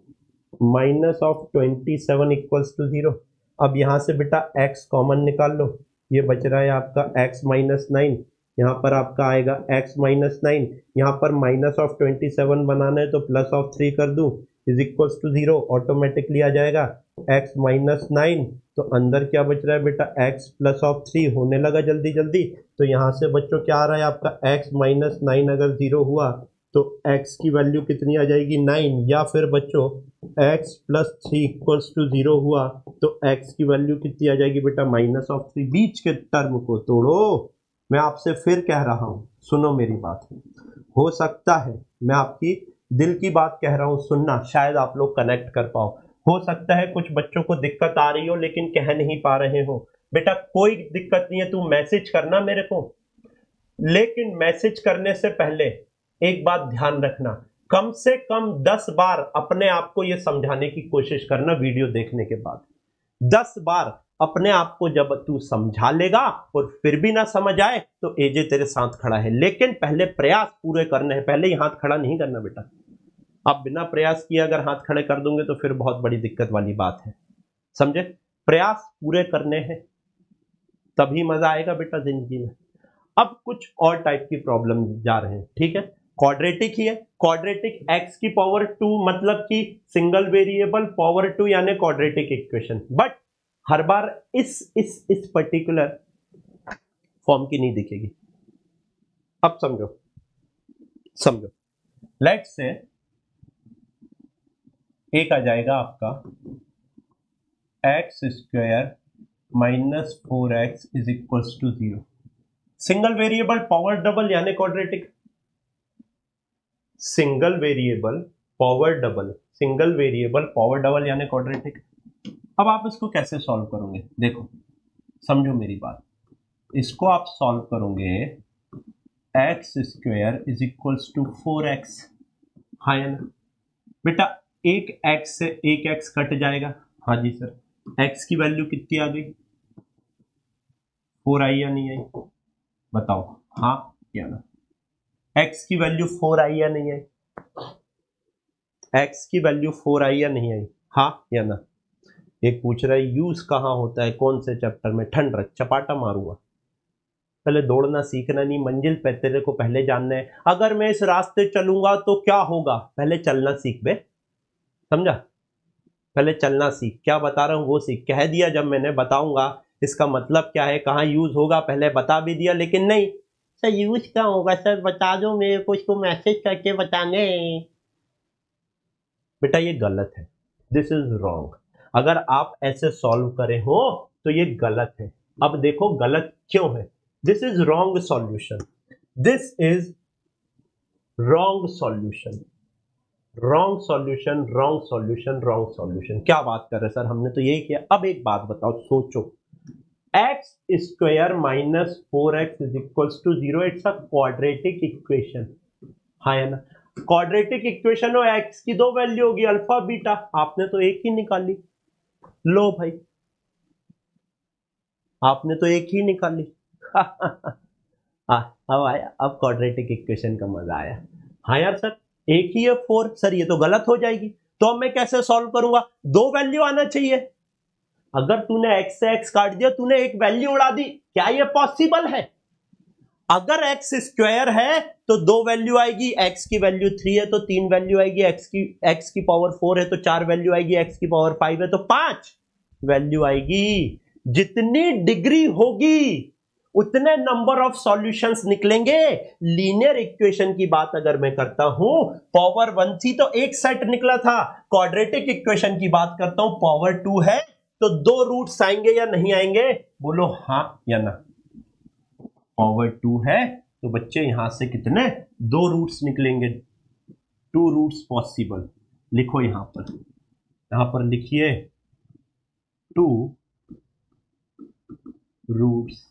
-27 इक्वल्स टू 0। अब यहां से बेटा x कॉमन निकाल लो, ये बच रहा है आपका x-9, यहाँ पर आपका आएगा x-9, यहाँ पर -27 बनाना है तो +3 कर दूं इज इक्वल्स टू 0, ऑटोमेटिकली आ जाएगा x-9। तो अंदर क्या बच रहा है बेटा? x+3 होने लगा जल्दी जल्दी। तो यहाँ से बच्चों क्या आ रहा है आपका? x-9 अगर 0 हुआ तो x की वैल्यू कितनी आ जाएगी? 9। या फिर बच्चों x+3 इक्वल्स टू 0 हुआ तो x की वैल्यू कितनी आ जाएगी बेटा? -3। बीच के टर्म को तोड़ो। मैं आपसे फिर कह रहा हूं, सुनो मेरी बात। हो सकता है मैं आपकी दिल की बात कह रहा हूं, सुनना, शायद आप लोग कनेक्ट कर पाओ। हो सकता है कुछ बच्चों को दिक्कत आ रही हो लेकिन कह नहीं पा रहे हो। बेटा कोई दिक्कत नहीं है, तू मैसेज करना मेरे को, लेकिन मैसेज करने से पहले एक बात ध्यान रखना, कम से कम 10 बार अपने आप को यह समझाने की कोशिश करना वीडियो देखने के बाद। 10 बार अपने आप को जब तू समझा लेगा और फिर भी ना समझ आए तो एजे तेरे साथ खड़ा है, लेकिन पहले प्रयास पूरे करने हैं, पहले ही हाथ खड़ा नहीं करना बेटा। आप बिना प्रयास किए अगर हाथ खड़े कर दोगे तो फिर बहुत बड़ी दिक्कत वाली बात है, समझे? प्रयास पूरे करने हैं तभी मजा आएगा बेटा जिंदगी में। अब कुछ और टाइप की प्रॉब्लम जा रहे हैं, ठीक है? क्वाड्रेटिक ही है, क्वाड्रेटिक x की पावर 2 मतलब कि सिंगल वेरिएबल पावर 2 यानी क्वाड्रेटिक इक्वेशन, बट हर बार इस पर्टिकुलर फॉर्म की नहीं दिखेगी। अब समझो लेट्स से एक आ जाएगा आपका x² -4x is equals to 0। Single variable power double यानी quadratic, single variable power double यानी क्वाड्रेटिक। अब आप इसको कैसे सॉल्व करोगे? देखो समझो मेरी बात, इसको आप सॉल्व करोगे x² is equals to 4x, हाँ या ना बेटा? एक x से एक x कट जाएगा, हाँ जी सर। x की वैल्यू कितनी आ गई? 4 आई या नहीं आई? बताओ हाँ या ना? x की वैल्यू 4 आई या नहीं आई? x की वैल्यू 4 आई या नहीं आई? हाँ या ना? एक पूछ रहा है यूज कहाँ होता है, कौन से चैप्टर में? ठंड रख, चपाटा मारूंगा। पहले दौड़ना सीखना नहीं, मंजिल पे तेरे को पहले जानना है। अगर मैं इस रास्ते चलूंगा तो क्या होगा? पहले चलना सीख बे, समझा? पहले चलना सीख, क्या बता रहा हूं वो सीख। कह दिया जब मैंने, बताऊंगा इसका मतलब क्या है, कहाँ यूज होगा, पहले बता भी दिया, लेकिन नहीं सर यूज क्या होगा सर, बता दो मेरे को, इसको मैसेज करके बताने। बेटा ये गलत है, दिस इज रॉन्ग। अगर आप ऐसे सॉल्व करे हो तो ये गलत है। अब देखो गलत क्यों है। This is wrong solution, this is wrong solution, wrong solution, wrong solution, wrong solution. क्या बात कर रहे सर, हमने तो यही किया। अब एक बात बताओ, सोचो x square minus 4x is equals to 0, it's a quadratic equation. हाँ है ना, क्वाड्रेटिक इक्वेशन हो, एक्स की दो वैल्यू होगी अल्फा बीटा, आपने तो एक ही निकाली। लो भाई, आपने तो एक ही निकाली। अब आया, अब क्वाड्रेटिक इक्वेशन का मजा आया। हाँ यार सर, एक ही है 4, सर ये तो गलत हो जाएगी, तो अब मैं कैसे सॉल्व करूंगा? दो वैल्यू आना चाहिए। अगर तूने x से x काट दिया, तूने एक वैल्यू उड़ा दी, क्या ये पॉसिबल है? अगर x स्क्वायर है तो दो वैल्यू आएगी, x की वैल्यू 3 है तो तीन वैल्यू आएगी, x की पावर 4 है तो चार वैल्यू आएगी, x की पावर 5 है तो 5 वैल्यू आएगी। जितनी डिग्री होगी उतने नंबर ऑफ सॉल्यूशंस निकलेंगे। लीनियर इक्वेशन की बात अगर मैं करता हूं, पावर 1 थी तो एक सेट निकला था। क्वाड्रेटिक इक्वेशन की बात करता हूं, पावर 2 है तो दो रूट्स आएंगे या नहीं आएंगे? बोलो हाँ या ना। पावर 2 है तो बच्चे यहां से कितने, दो रूट्स निकलेंगे, 2 रूट्स पॉसिबल। लिखो यहां पर लिखिए 2 रूट्स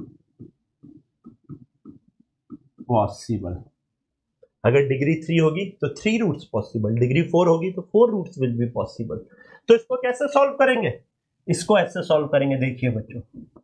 पॉसिबल। अगर डिग्री 3 होगी तो 3 रूट्स पॉसिबल, डिग्री 4 होगी तो 4 रूट्स विल बी पॉसिबल। तो इसको कैसे सॉल्व करेंगे? इसको ऐसे सॉल्व करेंगे, देखिए बच्चों,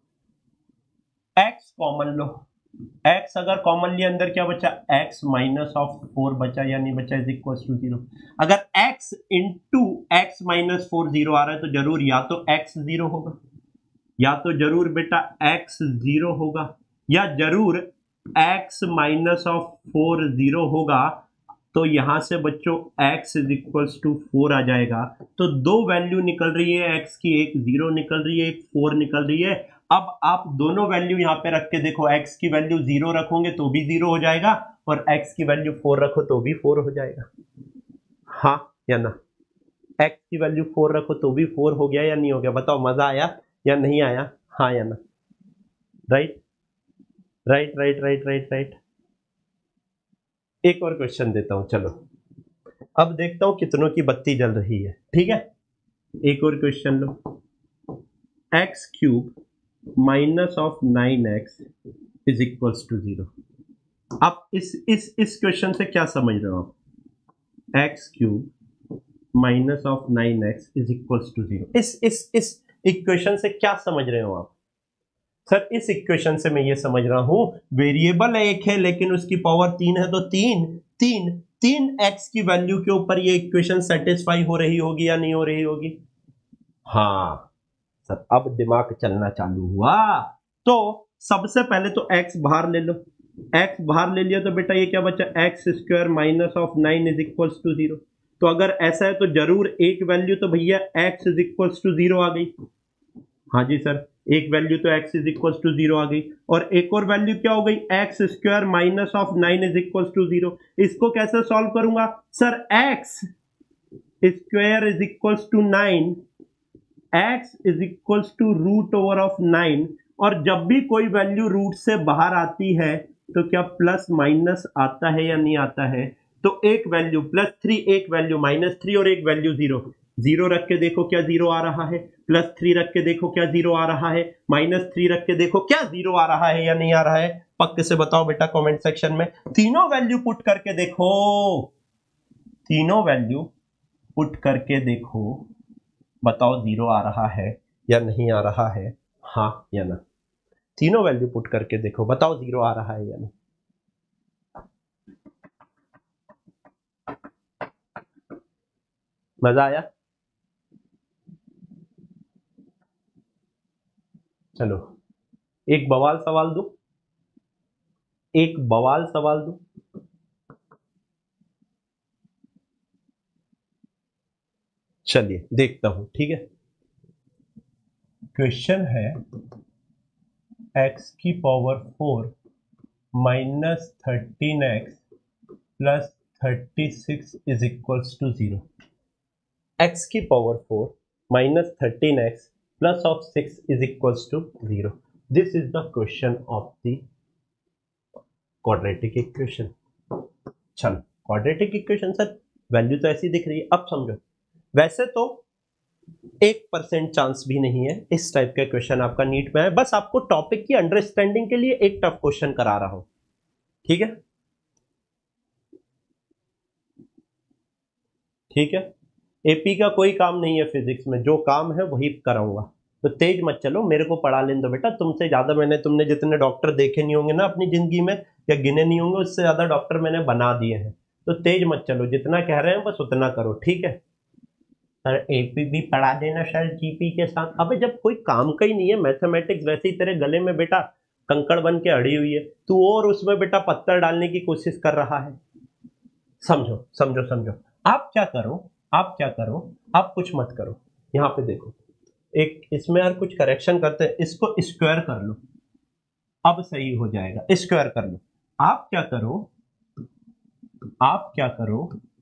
x कॉमन लो, x अगर कॉमन लिया अंदर क्या बचा, x माइनस ऑफ 4 बचा या नहीं बचा, इज इक्वल टू 0। अगर x इंटू एक्स माइनस 4 0 आ रहा है तो जरूर या तो x 0 होगा, या तो जरूर बेटा x 0 होगा, या जरूर x माइनस ऑफ 4 0 होगा। तो यहां से बच्चों x इज इक्वल टू 4 आ जाएगा। तो दो वैल्यू निकल रही है x की, एक 0 निकल रही है, एक 4 निकल रही है। अब आप दोनों वैल्यू यहां पे रख के देखो, x की वैल्यू 0 रखोगे तो भी 0 हो जाएगा, और x की वैल्यू 4 रखो तो भी 4 हो जाएगा। हाँ या ना? x की वैल्यू 4 रखो तो भी 4 हो गया या नहीं हो गया? बताओ, मजा आया या नहीं आया? हाँ या ना? Right right right right right right. एक और क्वेश्चन देता हूं, चलो अब देखता हूं कितनों की बत्ती जल रही है, ठीक है? एक और क्वेश्चन लो, x cube minus of 9x is equals to 0। आप इस क्वेश्चन से क्या समझ रहे हो आप? X cube minus of 9x is equals to 0, इस इक्वेशन से क्या समझ रहे हो आप? सर इस इक्वेशन से मैं ये समझ रहा हूं, वेरिएबल एक है लेकिन उसकी पावर 3 है, तो तीन एक्स की वैल्यू के ऊपर ये इक्वेशन सेटिस्फाई हो रही होगी या नहीं हो रही होगी? हाँ सर, अब दिमाग चलना चालू हुआ। तो सबसे पहले तो एक्स बाहर ले लो, एक्स बाहर ले लिया तो बेटा ये क्या बचा, x square minus of 9 is equals to 0। तो अगर ऐसा है तो जरूर एक वैल्यू तो भैया एक्स इज इक्वल्स टू 0 आ गई। हाँ जी सर, एक वैल्यू तो x इज इक्वल टू 0 आ गई, और एक और वैल्यू क्या हो गई, x square minus of 9 is equal to 0। इसको कैसे सॉल्व करूंगा sir? x square is equal to 9, x is equal to root over of 9, और जब भी कोई वैल्यू रूट से बाहर आती है तो क्या प्लस माइनस आता है या नहीं आता है? तो एक वैल्यू +3, एक वैल्यू -3 और एक वैल्यू 0। 0 रख के देखो क्या 0 आ रहा है, +3 रख के देखो क्या 0 आ रहा है, -3 रख के देखो क्या 0 आ रहा है या नहीं आ रहा है? पक्के से बताओ बेटा कमेंट सेक्शन में। तीनों वैल्यू पुट करके देखो, तीनों वैल्यू पुट करके देखो, बताओ 0 आ रहा है या नहीं आ रहा है? हाँ या ना? तीनों वैल्यू पुट करके देखो, बताओ 0 आ रहा है या नहीं? मजा आया? चलो एक बवाल सवाल दो, एक बवाल सवाल दो। चलिए देखता हूं, ठीक है? क्वेश्चन है x की power 4 minus 13x plus 36 is equals to 0। x की power 4 minus 13x plus of 6 is equals to 0। This is the question of the quadratic equation. चलो क्वाड्रेटिक इक्वेशन सर वैल्यू तो ऐसी दिख रही है, अब समझो। वैसे तो 1% चांस भी नहीं है इस टाइप का क्वेश्चन आपका नीट में है। बस आपको टॉपिक की अंडरस्टैंडिंग के लिए एक टफ क्वेश्चन करा रहा हूं, ठीक है, ठीक है। एपी का कोई काम नहीं है फिजिक्स में, जो काम है वही कराऊंगा। तो तेज मत चलो, मेरे को पढ़ा लेने दो बेटा। तुमसे ज्यादा तुमने जितने डॉक्टर देखे नहीं होंगे ना अपनी जिंदगी में, या गिने नहीं होंगे, उससे ज्यादा डॉक्टर मैंने बना दिए हैं। तो तेज मत चलो, जितना कह रहे हैं बस उतना करो, ठीक है। सर एपी भी पढ़ा देना सर जीपी के साथ। अबे जब कोई काम का ही नहीं है मैथमेटिक्स, वैसे ही तेरे गले में बेटा कंकड़ बन के अड़ी हुई है, तू और उसमें बेटा पत्थर डालने की कोशिश कर रहा है। समझो समझो समझो। आप क्या करो, आप क्या करो, आप कुछ मत करो। यहाँ पे देखो, एक इसमें यार कुछ करेक्शन करते हैं, इसको स्क्वायर कर लो, अब सही हो जाएगा। स्क्वायर कर लो। आप क्या करो, आप क्या करो,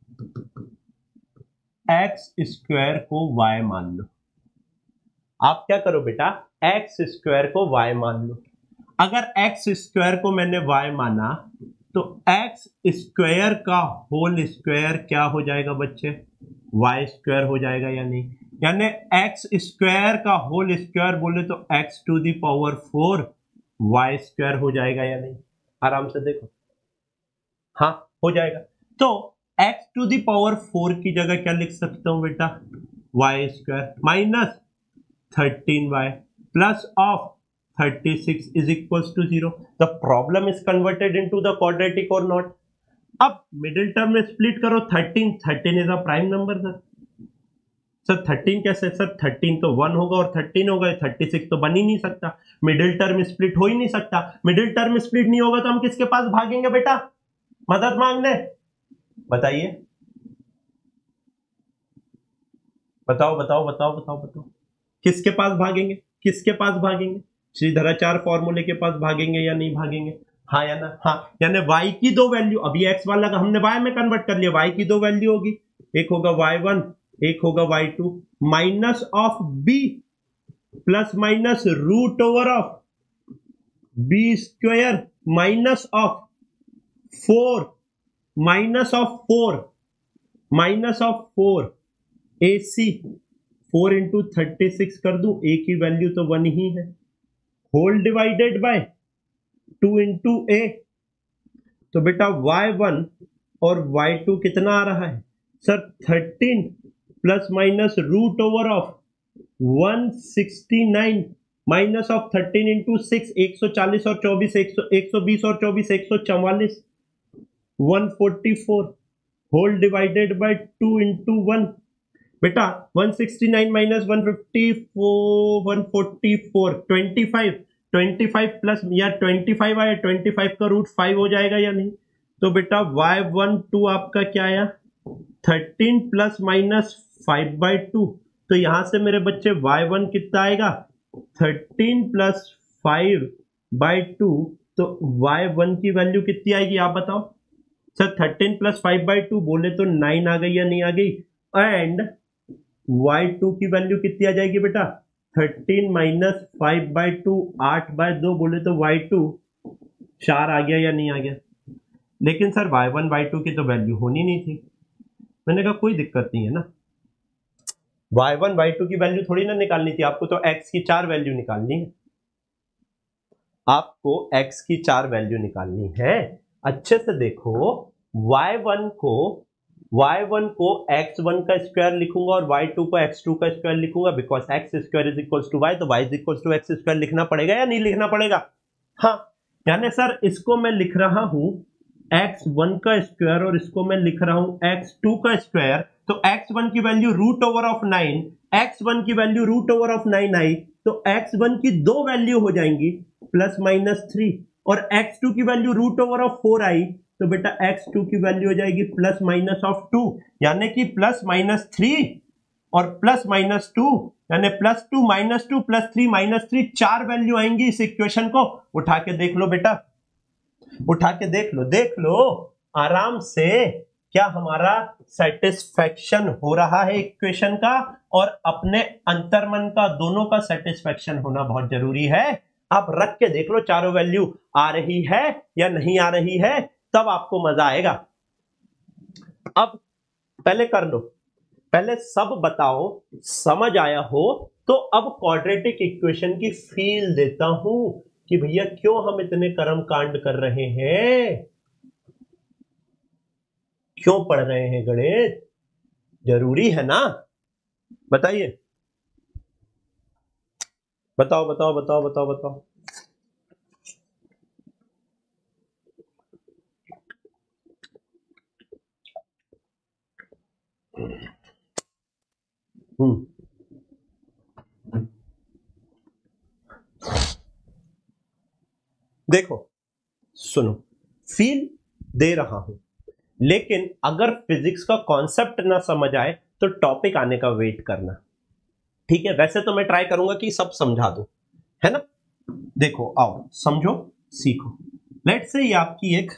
एक्स स्क्वायर को वाई मान लो। आप क्या करो बेटा, एक्स स्क्वायर को वाई मान लो। अगर एक्स स्क्वायर को मैंने वाई माना तो एक्स स्क्वायर का होल स्क्वायर क्या हो जाएगा बच्चे, वाई स्क्वायर हो जाएगा या नहीं। यानी एक्स स्क्वायर का होल स्क्वायर बोले तो x to the power 4 y square हो जाएगा या नहीं। आराम से देखो, हाँ हो जाएगा। तो एक्स टू द पावर 4 की जगह क्या लिख सकता हूं बेटा, y square minus 13y plus of 36 is equals to 0. The problem is converted into the quadratic or not. अब मिडिल टर्म में स्प्लिट करो, 13 is a prime number sir 13 कैसे सर, 13 तो 1 होगा और 13 होगा, 36 तो बन ही नहीं सकता। मिडिल टर्म स्प्लिट हो ही नहीं सकता। मिडिल टर्म स्प्लिट नहीं होगा तो हम किसके पास भागेंगे बेटा, मदद मांगने। बताइए, बताओ बताओ बताओ बताओ बताओ, किसके पास भागेंगे, किसके पास भागेंगे, श्रीधराचार्य फॉर्मूले के पास भागेंगे या नहीं भागेंगे, हाँ या ना, हाँ। यानी y की दो वैल्यू, अभी x वाला का हमने y में कन्वर्ट कर लिया, y की दो वैल्यू होगी, एक होगा y1 एक होगा y2 minus of b plus minus root over of b square minus of 4 minus of 4 minus of 4 ac 4 into 36 कर दूं, ए की वैल्यू तो 1 ही है, whole divided by 2 into a. तो बेटा y1 और y2 कितना आ रहा है sir, 13 plus minus root over of 169 minus of 13 into 6 140 और 24 120 और 24 144 144 होल डिवाइडेड बाय 2 इंटू 1। बेटा 169 माइनस 144 25 प्लस या 25 आया, 25 का रूट 5 हो जाएगा या नहीं। तो बेटा y12 आपका क्या आया, 13 प्लस माइनस 5/2। तो यहां से मेरे बच्चे y1 कितना आएगा, 13 प्लस 5/2। तो y1 की वैल्यू कितनी आएगी आप बताओ सर, 13 प्लस 5/2 बोले तो 9 आ गई या नहीं आ गई। एंड y2 की वैल्यू कितनी आ जाएगी बेटा, 13 माइनस 5/2 8/2 बोले तो y2 4 आ गया या नहीं आ गया। लेकिन सर y1 y2 की तो वैल्यू होनी नहीं थी। मैंने कहा कोई दिक्कत नहीं है ना, y1 y2 की वैल्यू थोड़ी ना निकालनी थी, आपको तो x की 4 वैल्यू निकालनी है, आपको x की 4 वैल्यू निकालनी है। अच्छे से देखो, y1 को x1 का स्क्वायर लिखूंगा और y2 को x2 का स्क्वायर लिखूंगा, because x square is equals to y, तो y is equals to x square लिखना पड़ेगा या नहीं लिखना पड़ेगा, हाँ। यानी सर इसको मैं लिख रहा हूं x1 का स्क्वायर और इसको मैं लिख रहा हूं x2 का स्क्वायर। तो x1 की value root over of 9, x1 की वैल्यू रूट ओवर ऑफ 9 आई, तो x1 की दो वैल्यू हो जाएंगी प्लस माइनस 3, और x2 की वैल्यू रूट ओवर ऑफ 4 आई, तो बेटा x2 की वैल्यू हो जाएगी प्लस माइनस ऑफ 2, यानी कि प्लस माइनस 3 और प्लस माइनस 2, यानी plus 2 minus 2 plus 3 minus 3, 4 value आएंगी इस इक्वेशन को। उठा के देख लो बेटा, उठा के देख लो आराम से, क्या हमारा सेटिस्फैक्शन हो रहा है इक्वेशन का, और अपने अंतर्मन का, दोनों का सेटिस्फैक्शन होना बहुत जरूरी है। आप रख के देख लो चारों वैल्यू आ रही है या नहीं आ रही है, तब आपको मजा आएगा। अब पहले कर लो, पहले सब बताओ, समझ आया हो तो अब क्वाड्रेटिक इक्वेशन की फील देता हूं कि भैया क्यों हम इतने कर्म कांड कर रहे हैं, क्यों पढ़ रहे हैं गणित, जरूरी है ना? बताइए, बताओ बताओ बताओ बताओ बताओ। देखो सुनो, फील दे रहा हूं, लेकिन अगर फिजिक्स का कॉन्सेप्ट ना समझ आए तो टॉपिक आने का वेट करना, ठीक है? वैसे तो मैं ट्राई करूंगा कि सब समझा दूं, है ना? देखो आओ समझो सीखो। लेट्स से ये आपकी एक,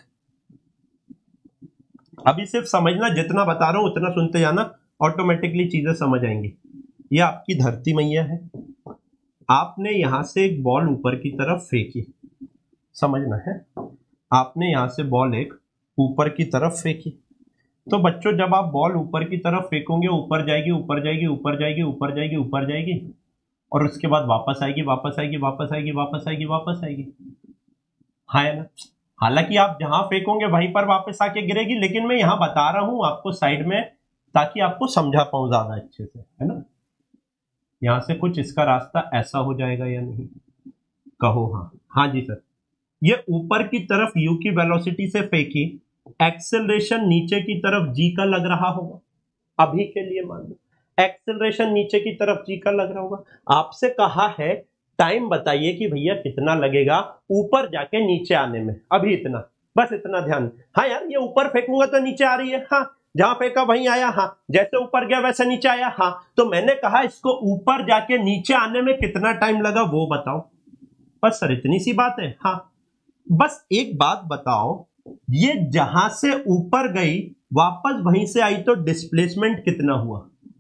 अभी सिर्फ समझना, जितना बता रहा हूं उतना सुनते जाना, ऑटोमेटिकली चीजें समझ आएंगी। ये आपकी धरती मैया है, आपने यहां से एक बॉल ऊपर की तरफ फेंकी, समझना है, आपने यहां से बॉल एक ऊपर की तरफ फेंकी। तो बच्चों जब आप बॉल ऊपर की तरफ फेंकोगे, ऊपर जाएगी ऊपर जाएगी ऊपर जाएगी ऊपर जाएगी ऊपर जाएगी, और उसके बाद वापस आएगी वापस आएगी वापस आएगी वापस आएगी वापस आएगी, है ना? हालांकि आप जहां फेंकोगे वहीं पर वापस आके गिरेगी, लेकिन मैं यहां बता रहा हूं आपको साइड में, ताकि आपको समझा पाऊं ज्यादा अच्छे से, है ना? यहां से कुछ इसका रास्ता ऐसा हो जाएगा या नहीं, कहो हाँ। हाँ जी सर, ये ऊपर की तरफ u की वेलोसिटी से फेंकी, एक्सेलरेशन नीचे की तरफ g का लग रहा होगा, अभी के लिए मान लो एक्सेलरेशन नीचे की तरफ g का लग रहा होगा। आपसे कहा है टाइम बताइए कि भैया कितना लगेगा ऊपर जाके नीचे आने में, अभी इतना, बस इतना ध्यान। हाँ यार, ये ऊपर फेंकूंगा तो नीचे आ रही है, हाँ जहां फेंका वहीं आया, हाँ जैसे ऊपर गया वैसे नीचे आया, हाँ तो मैंने कहा इसको ऊपर जाके नीचे आने में कितना टाइम लगा वो बताओ, बस सर इतनी सी बात है। हाँ बस एक बात बताओ, ये जहां से ऊपर गई वापस वहीं से आई तो डिस्प्लेसमेंट कितना हुआ?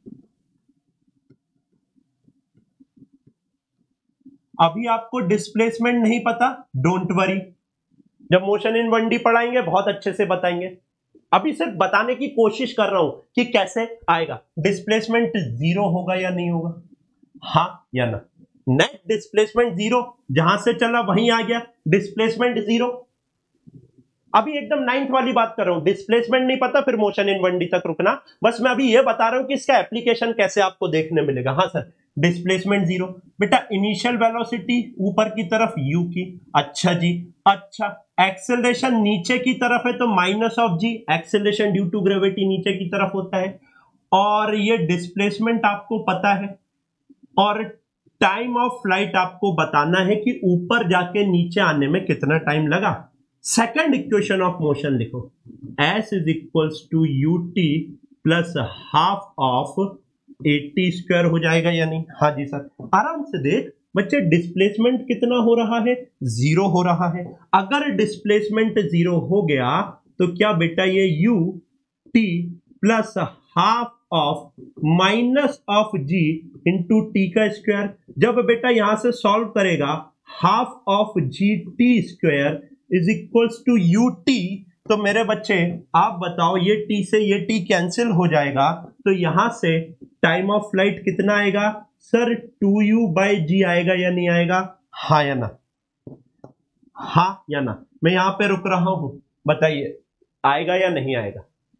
अभी आपको डिस्प्लेसमेंट नहीं पता, डोंट वरी, जब मोशन इन 1D पढ़ाएंगे बहुत अच्छे से बताएंगे। अभी सिर्फ बताने की कोशिश कर रहा हूं कि कैसे आएगा। डिस्प्लेसमेंट जीरो होगा या नहीं होगा, हाँ या ना? नेट डिस्प्लेसमेंट जीरो, जहां से चला वहीं आ गया, डिस्प्लेसमेंट जीरो। अभी एकदम 9th वाली बात कर रहा हूं, डिस्प्लेसमेंट नहीं पता फिर मोशन इन 1D तक रुकना, बस मैं अभी ये बता रहा हूं कि इसका एप्लीकेशन कैसे आपको देखने मिलेगा। हाँ सर, डिस्प्लेसमेंट जीरो, बेटा इनिशियल वेलोसिटी ऊपर की तरफ u की, अच्छा जी, अच्छा एक्सेलरेशन नीचे की तरफ है तो minus of g, acceleration due to gravity नीचे की तरफ होता है, और ये डिस्प्लेसमेंट आपको पता है, और टाइम ऑफ फ्लाइट आपको बताना है कि ऊपर जाके नीचे आने में कितना टाइम लगा। सेकंड इक्वेशन ऑफ मोशन लिखो, s is equals to ut plus half of 80 square हो जाएगा या नहीं? हाँ जी सर, आराम से देख बच्चे, डिस्प्लेसमेंट कितना हो रहा है? जीरो हो रहा है। अगर डिस्प्लेसमेंट जीरो हो गया तो क्या बेटा ये ut plus half of minus of g into t का स्क्वायर, जब बेटा यहां से सॉल्व करेगा half of g t square is equals to u t, तो मेरे बच्चे आप बताओ, ये t से ये t कैंसिल हो जाएगा, तो यहां से टाइम ऑफ फ्लाइट कितना आएगा सर? 2u बाई जी आएगा या नहीं आएगा? हाँ या ना, हाँ या ना? मैं यहां पे रुक रहा हूं, बताइए आएगा या नहीं आएगा?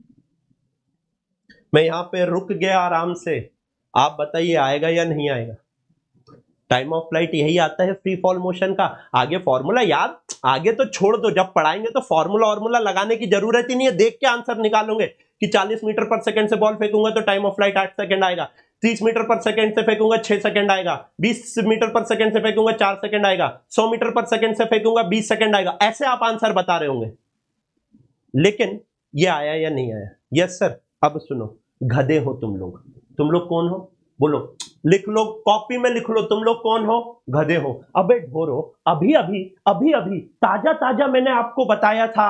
मैं यहां पे रुक गया आराम से, आप बताइए आएगा या नहीं आएगा? टाइम ऑफ फ्लाइट यही आता है फ्री फॉल मोशन का। आगे फॉर्मूला याद, आगे तो छोड़ दो, जब पढ़ाएंगे तो फॉर्मूला लगाने की जरूरत ही नहीं है, देख के आंसर निकालोगे कि 40 मीटर पर सेकंड से बॉल फेंकूंगा तो टाइम ऑफ फ्लाइट 8 सेकंड आएगा, 30 मीटर पर सेकंड से फेंकूंगा 6 सेकंड आएगा, 20 मीटर पर सेकंड से फेंकूंगा 4 सेकंड आएगा, 100 मीटर पर सेकंड से फेंकूंगा 20 सेकंड आएगा, ऐसे आप आंसर बता रहे होंगे। लेकिन ये आया या नहीं आया? Yes sir. अब सुनो, गधे हो तुम लोग। तुम लोग कौन हो बोलो, लिख लो, कॉपी में लिख लो, तुम लोग कौन हो? गधे हो। अबे ढोरो, अभी अभी अभी अभी ताजा ताजा मैंने आपको बताया था,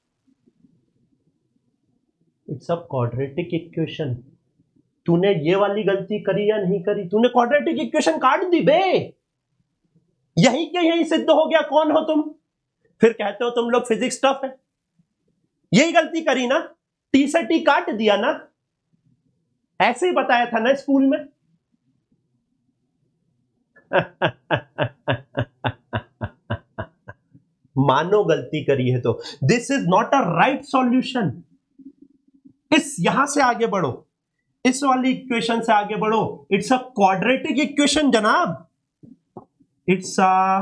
इट्स अ क्वाड्रेटिक इक्वेशन। तूने ये वाली गलती करी या नहीं करी? तूने क्वाड्रेटिक इक्वेशन काट दी बे, यही के यही सिद्ध हो गया कौन हो तुम। फिर कहते हो तुम लोग फिजिक्स टफ है, यही गलती करी ना, टी से टी काट दिया ना, ऐसे ही बताया था ना स्कूल में। मानो गलती करी है तो this is not a right solution. इस यहां से आगे बढ़ो, इस वाली इक्वेशन से आगे बढ़ो। इट्स अ क्वाड्रेटिक इक्वेशन जनाब, इट्स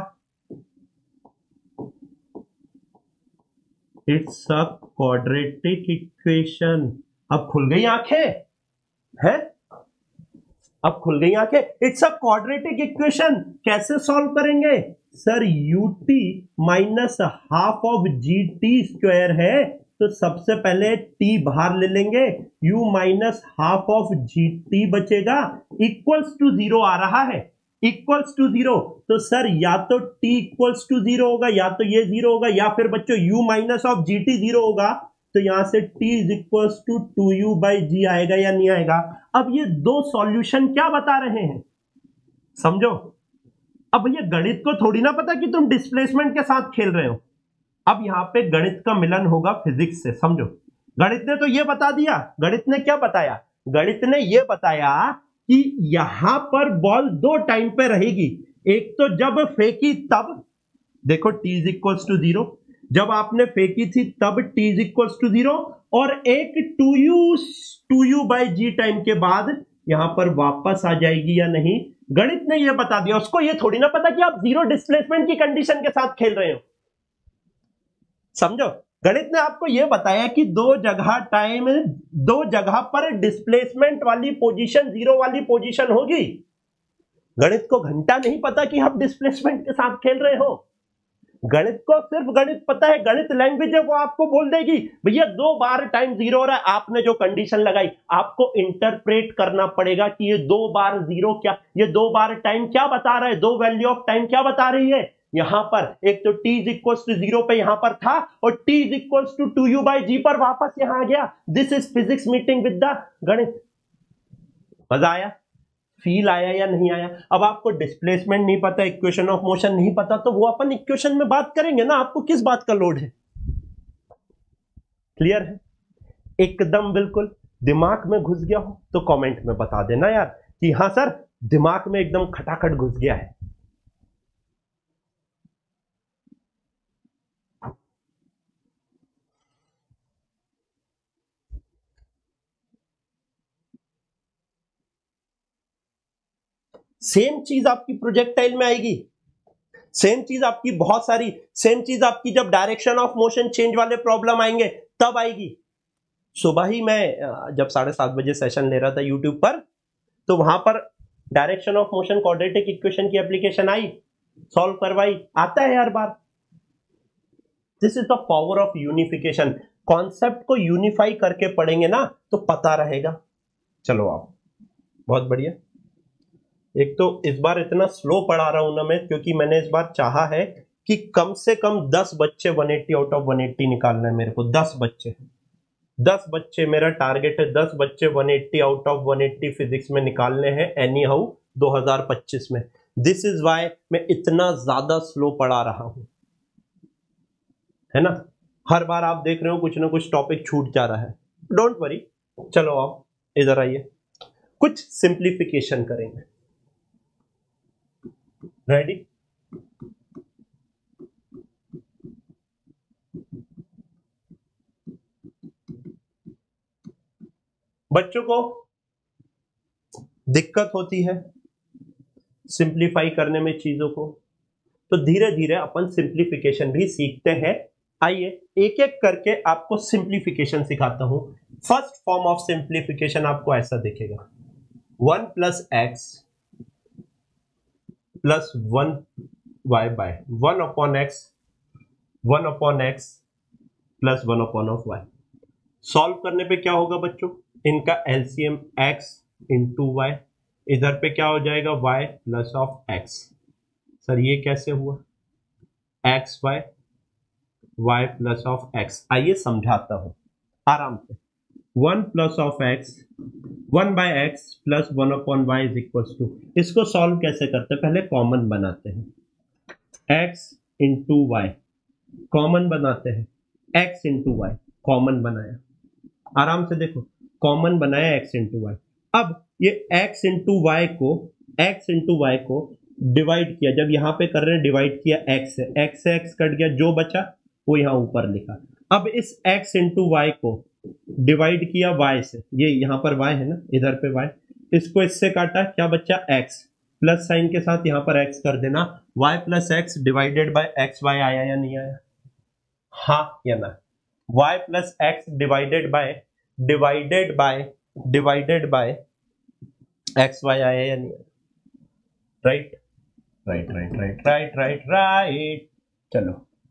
अ क्वाड्रेटिक इक्वेशन। अब खुल गई आंखें हैं, अब खुल गई आंखें। It's a quadratic equation. कैसे सॉल्व करेंगे sir? Ut minus half of g t square है, तो सबसे पहले t बाहर ले लेंगे, u minus half of g t बचेगा, इक्वल्स टू 0 आ रहा है, इक्वल्स टू 0। तो सर या तो t इक्वल्स टू 0 होगा, या तो ये 0 होगा, या फिर बच्चों u minus of g t 0 होगा। तो यहां से t is equals to 2u by g आएगा या नहीं आएगा? अब ये दो सॉल्यूशन क्या बता रहे हैं समझो। अब भैया गणित को थोड़ी ना पता कि तुम डिस्प्लेसमेंट के साथ खेल रहे हो। अब यहां पे गणित का मिलन होगा फिजिक्स से, समझो। गणित ने तो ये बता दिया, गणित ने क्या बताया? गणित ने ये बताया कि यहां पर बॉल दो टाइम पे रहेगी। एक तो जब फेंकी तब, देखो t इज इक्वल्स टू 0, जब आपने फेंकी थी तब t इज इक्वल्स टू 0, और एक 2u बाई जी टाइम के बाद यहां पर वापस आ जाएगी या नहीं। गणित ने यह बता दिया, उसको यह थोड़ी ना पता कि आप जीरो डिस्प्लेसमेंट की कंडीशन के साथ खेल रहे हो, समझो। गणित ने आपको यह बताया कि दो जगह पर डिस्प्लेसमेंट वाली पोजीशन जीरो वाली पोजीशन होगी। गणित को घंटा नहीं पता कि आप डिस्प्लेसमेंट के साथ खेल रहे हो। गणित को सिर्फ गणित पता है, गणित लैंग्वेज है, वो आपको बोल देगी भैया 2 बार टाइम 0 हो रहा है, आपने जो कंडीशन लगाई आपको इंटरप्रेट करना पड़ेगा कि ये 2 बार 0 क्या, ये 2 बार टाइम क्या बता रहा है, 2 वैल्यू ऑफ टाइम क्या बता रही है। यहां पर एक तो t इज इक्वल्स टू 0 पे यहां पर था, और t is equals to 2u by g पर वापस यहां आ गया। This is physics meeting with the ganit. मजा आया? फील आया या नहीं आया? अब आपको डिस्प्लेसमेंट नहीं पता, इक्वेशन ऑफ मोशन नहीं पता, तो वो अपन इक्वेशन में बात करेंगे ना, आपको किस बात का लोड है? क्लियर है? एकदम बिल्कुल। दिमाग में घुस गया हो तो कमेंट में बता देना यार कि हाँ सर दिमाग में एकदम खटाखट घुस गया है। सेम चीज आपकी प्रोजेक्टाइल में आएगी, सेम चीज आपकी बहुत सारी, सेम चीज आपकी जब डायरेक्शन ऑफ मोशन चेंज वाले प्रॉब्लम आएंगे तब आएगी। सुबह ही मैं जब 7:30 बजे सेशन ले रहा था यूट्यूब पर, तो वहां पर direction of motion quadratic equation की एप्लीकेशन आई, सॉल्व करवाई, आता है हर बार। This is the power of unification. Concept को यूनिफाई करके पढ़ेंगे ना तो पता रहेगा। चलो आप, बहुत बढ़िया। एक तो इस बार इतना स्लो पढ़ा रहा हूं ना मैं, क्योंकि मैंने इस बार चाहा है कि कम से कम 10 बच्चे 180 आउट ऑफ 180 निकालना है मेरे को। 10 बच्चे मेरा टारगेट है, 10 बच्चे 180 आउट ऑफ 180 फिजिक्स में निकालने हैं एनी हाउ 2025 में। दिस इज वाई मैं इतना ज्यादा स्लो पढ़ा रहा हूं, है ना। हर बार आप देख रहे हो कुछ ना कुछ टॉपिक छूट जा रहा है, डोंट वरी। चलो आप इधर आइए, कुछ सिंप्लीफिकेशन करेंगे। रेडी? बच्चों को दिक्कत होती है सिंप्लीफाई करने में चीजों को, तो धीरे धीरे अपन सिंप्लीफिकेशन भी सीखते हैं। आइए एक एक करके आपको सिंप्लीफिकेशन सिखाता हूं। फर्स्ट फॉर्म ऑफ सिंप्लीफिकेशन आपको ऐसा दिखेगा, 1 plus x plus 1 y by 1 upon x plus 1 upon of y. सॉल्व करने पे क्या होगा बच्चों? इनका एलसीएम x इंटू वाई, इधर पे क्या हो जाएगा y plus of x। Sir ये कैसे हुआ? X y y plus of x। आइए समझाता हूं आराम से। 1 plus of x 1 by x plus 1 upon Y is equals to, इसको सॉल्व कैसे करते हैं? पहले कॉमन बनाते हैं, x इंटू वाई कॉमन बनाते हैं, x इंटू वाई कॉमन बनाया, आराम से देखो कॉमन बनाया x इंटू वाई। अब ये x इंटू वाई को डिवाइड किया, जब यहाँ पे कर रहे हैं डिवाइड किया x से x कट गया, जो बचा वो यहाँ ऊपर लिखा। अब इस x इंटू वाई को डिवाइड किया y से, ये यहाँ पर y है ना, इधर पे y, इसको इससे काटा, क्या बचा x, प्लस साइन के साथ यहाँ पर x कर देना, y plus x divided by x y आया या नहीं आया? हाँ या ना? y plus x divided by x y आया या नहीं आया? Right right right right right right right. चलो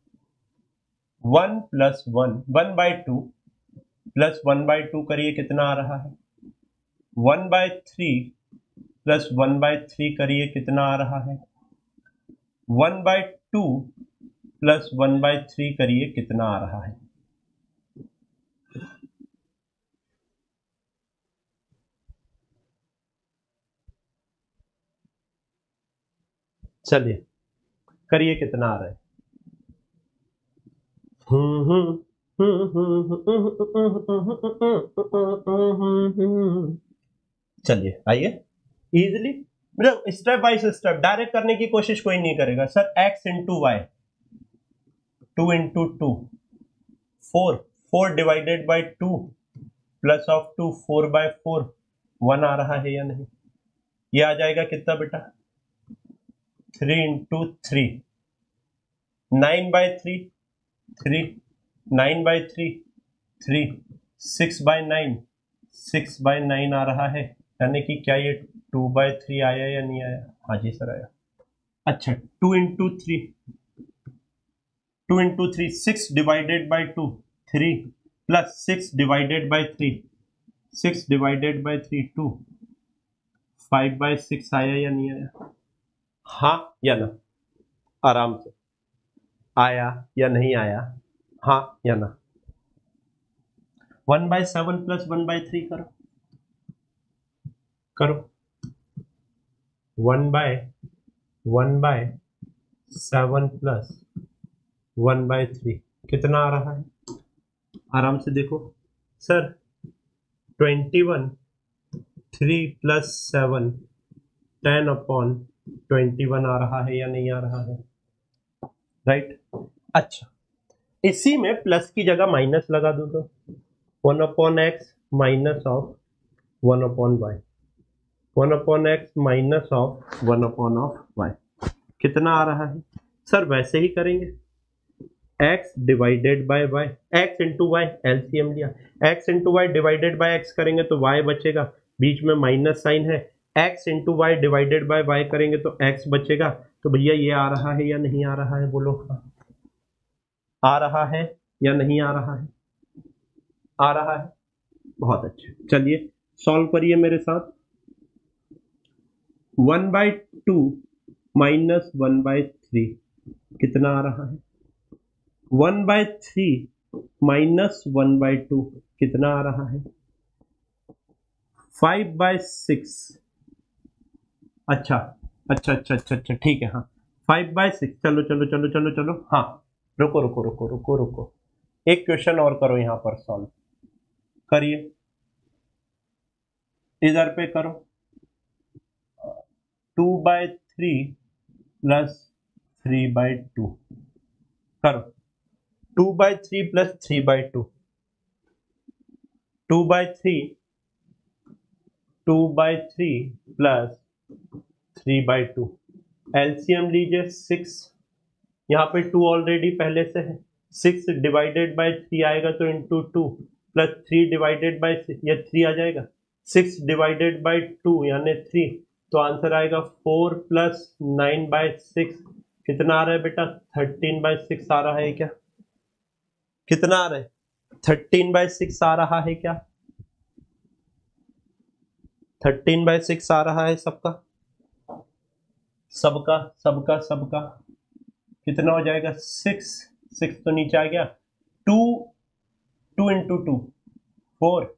1 प्लस 1/2 प्लस 1/2 करिए, कितना आ रहा है? 1/3 प्लस 1/3 करिए, कितना आ रहा है? 1/2 प्लस 1/3 करिए, कितना आ रहा है? चलिए करिए, कितना आ रहा है? चलिए आइए, इजिली मतलब स्टेप बाय स्टेप, डायरेक्ट करने की कोशिश कोई नहीं करेगा। Sir x into y, 2 into 2 4 divided by 2 plus of 2 4/4 1 आ रहा है या नहीं? ये आ जाएगा कितना बेटा? 3 इंटू 3 9/3 3 9/3 3 6/9 6/9 आ रहा है, यानी कि क्या ये 2/3 आया या नहीं आया? हाँ जी सर आया। अच्छा 2 into 3 6 divided by 2 3 plus 6 divided by 3 6 divided by 3 2 5/6 आया या नहीं आया? हाँ या ना? आराम से आया या नहीं आया? हाँ या ना? 1/7 प्लस 1/3 करो करो। 1/7 प्लस 1/3 कितना आ रहा है? आराम से देखो सर, 21 3 प्लस 7 10/21 आ रहा है या नहीं आ रहा है? राइट। अच्छा इसी में प्लस की जगह माइनस लगा दो तो 1/x minus of 1/y 1/x minus of 1/y कितना आ रहा है? सर वैसे ही करेंगे, x divided by y, x into y, LCM लिया, x into y divided by x करेंगे तो y बचेगा, बीच में माइनस साइन है, x into y divided by y करेंगे तो x बचेगा। तो भैया ये आ रहा है या नहीं आ रहा है? बोलो आ रहा है या नहीं आ रहा है? आ रहा है, बहुत अच्छे। चलिए सॉल्व करिए मेरे साथ। 1/2 माइनस 1/3 कितना आ रहा है? 1/3 माइनस 1/2 कितना आ रहा है? 5/6। अच्छा अच्छा अच्छा अच्छा अच्छा ठीक है, हाँ 5/6। चलो चलो चलो चलो चलो, हाँ रुको रुको रुको रुको रुको, एक क्वेश्चन और करो यहाँ पर, सॉल्व करिए, इधर पे करो। 2/3 प्लस 3/2 करो। 2/3 प्लस 3/2 2/3 प्लस 3/2 एलसीएम लीजिए 6, यहाँ पे 2 ऑलरेडी पहले से है, 6 डिवाइडेड बाय 3 आएगा तो इंटू 2 प्लस 3 डिवाइडेड बाय 6, ये 3 आ जाएगा, 6 डिवाइडेड बाय 2 यानी 3, तो आंसर आएगा 4 प्लस 9/6 कितना आ रहा है बेटा? 13/6 आ रहा है क्या? कितना आ रहा है? 13/6 आ रहा है क्या? 13/6 आ रहा है सबका सबका सबका सबका, कितना हो जाएगा? 6 तो नीचे आ गया, 2 इंटू 2 4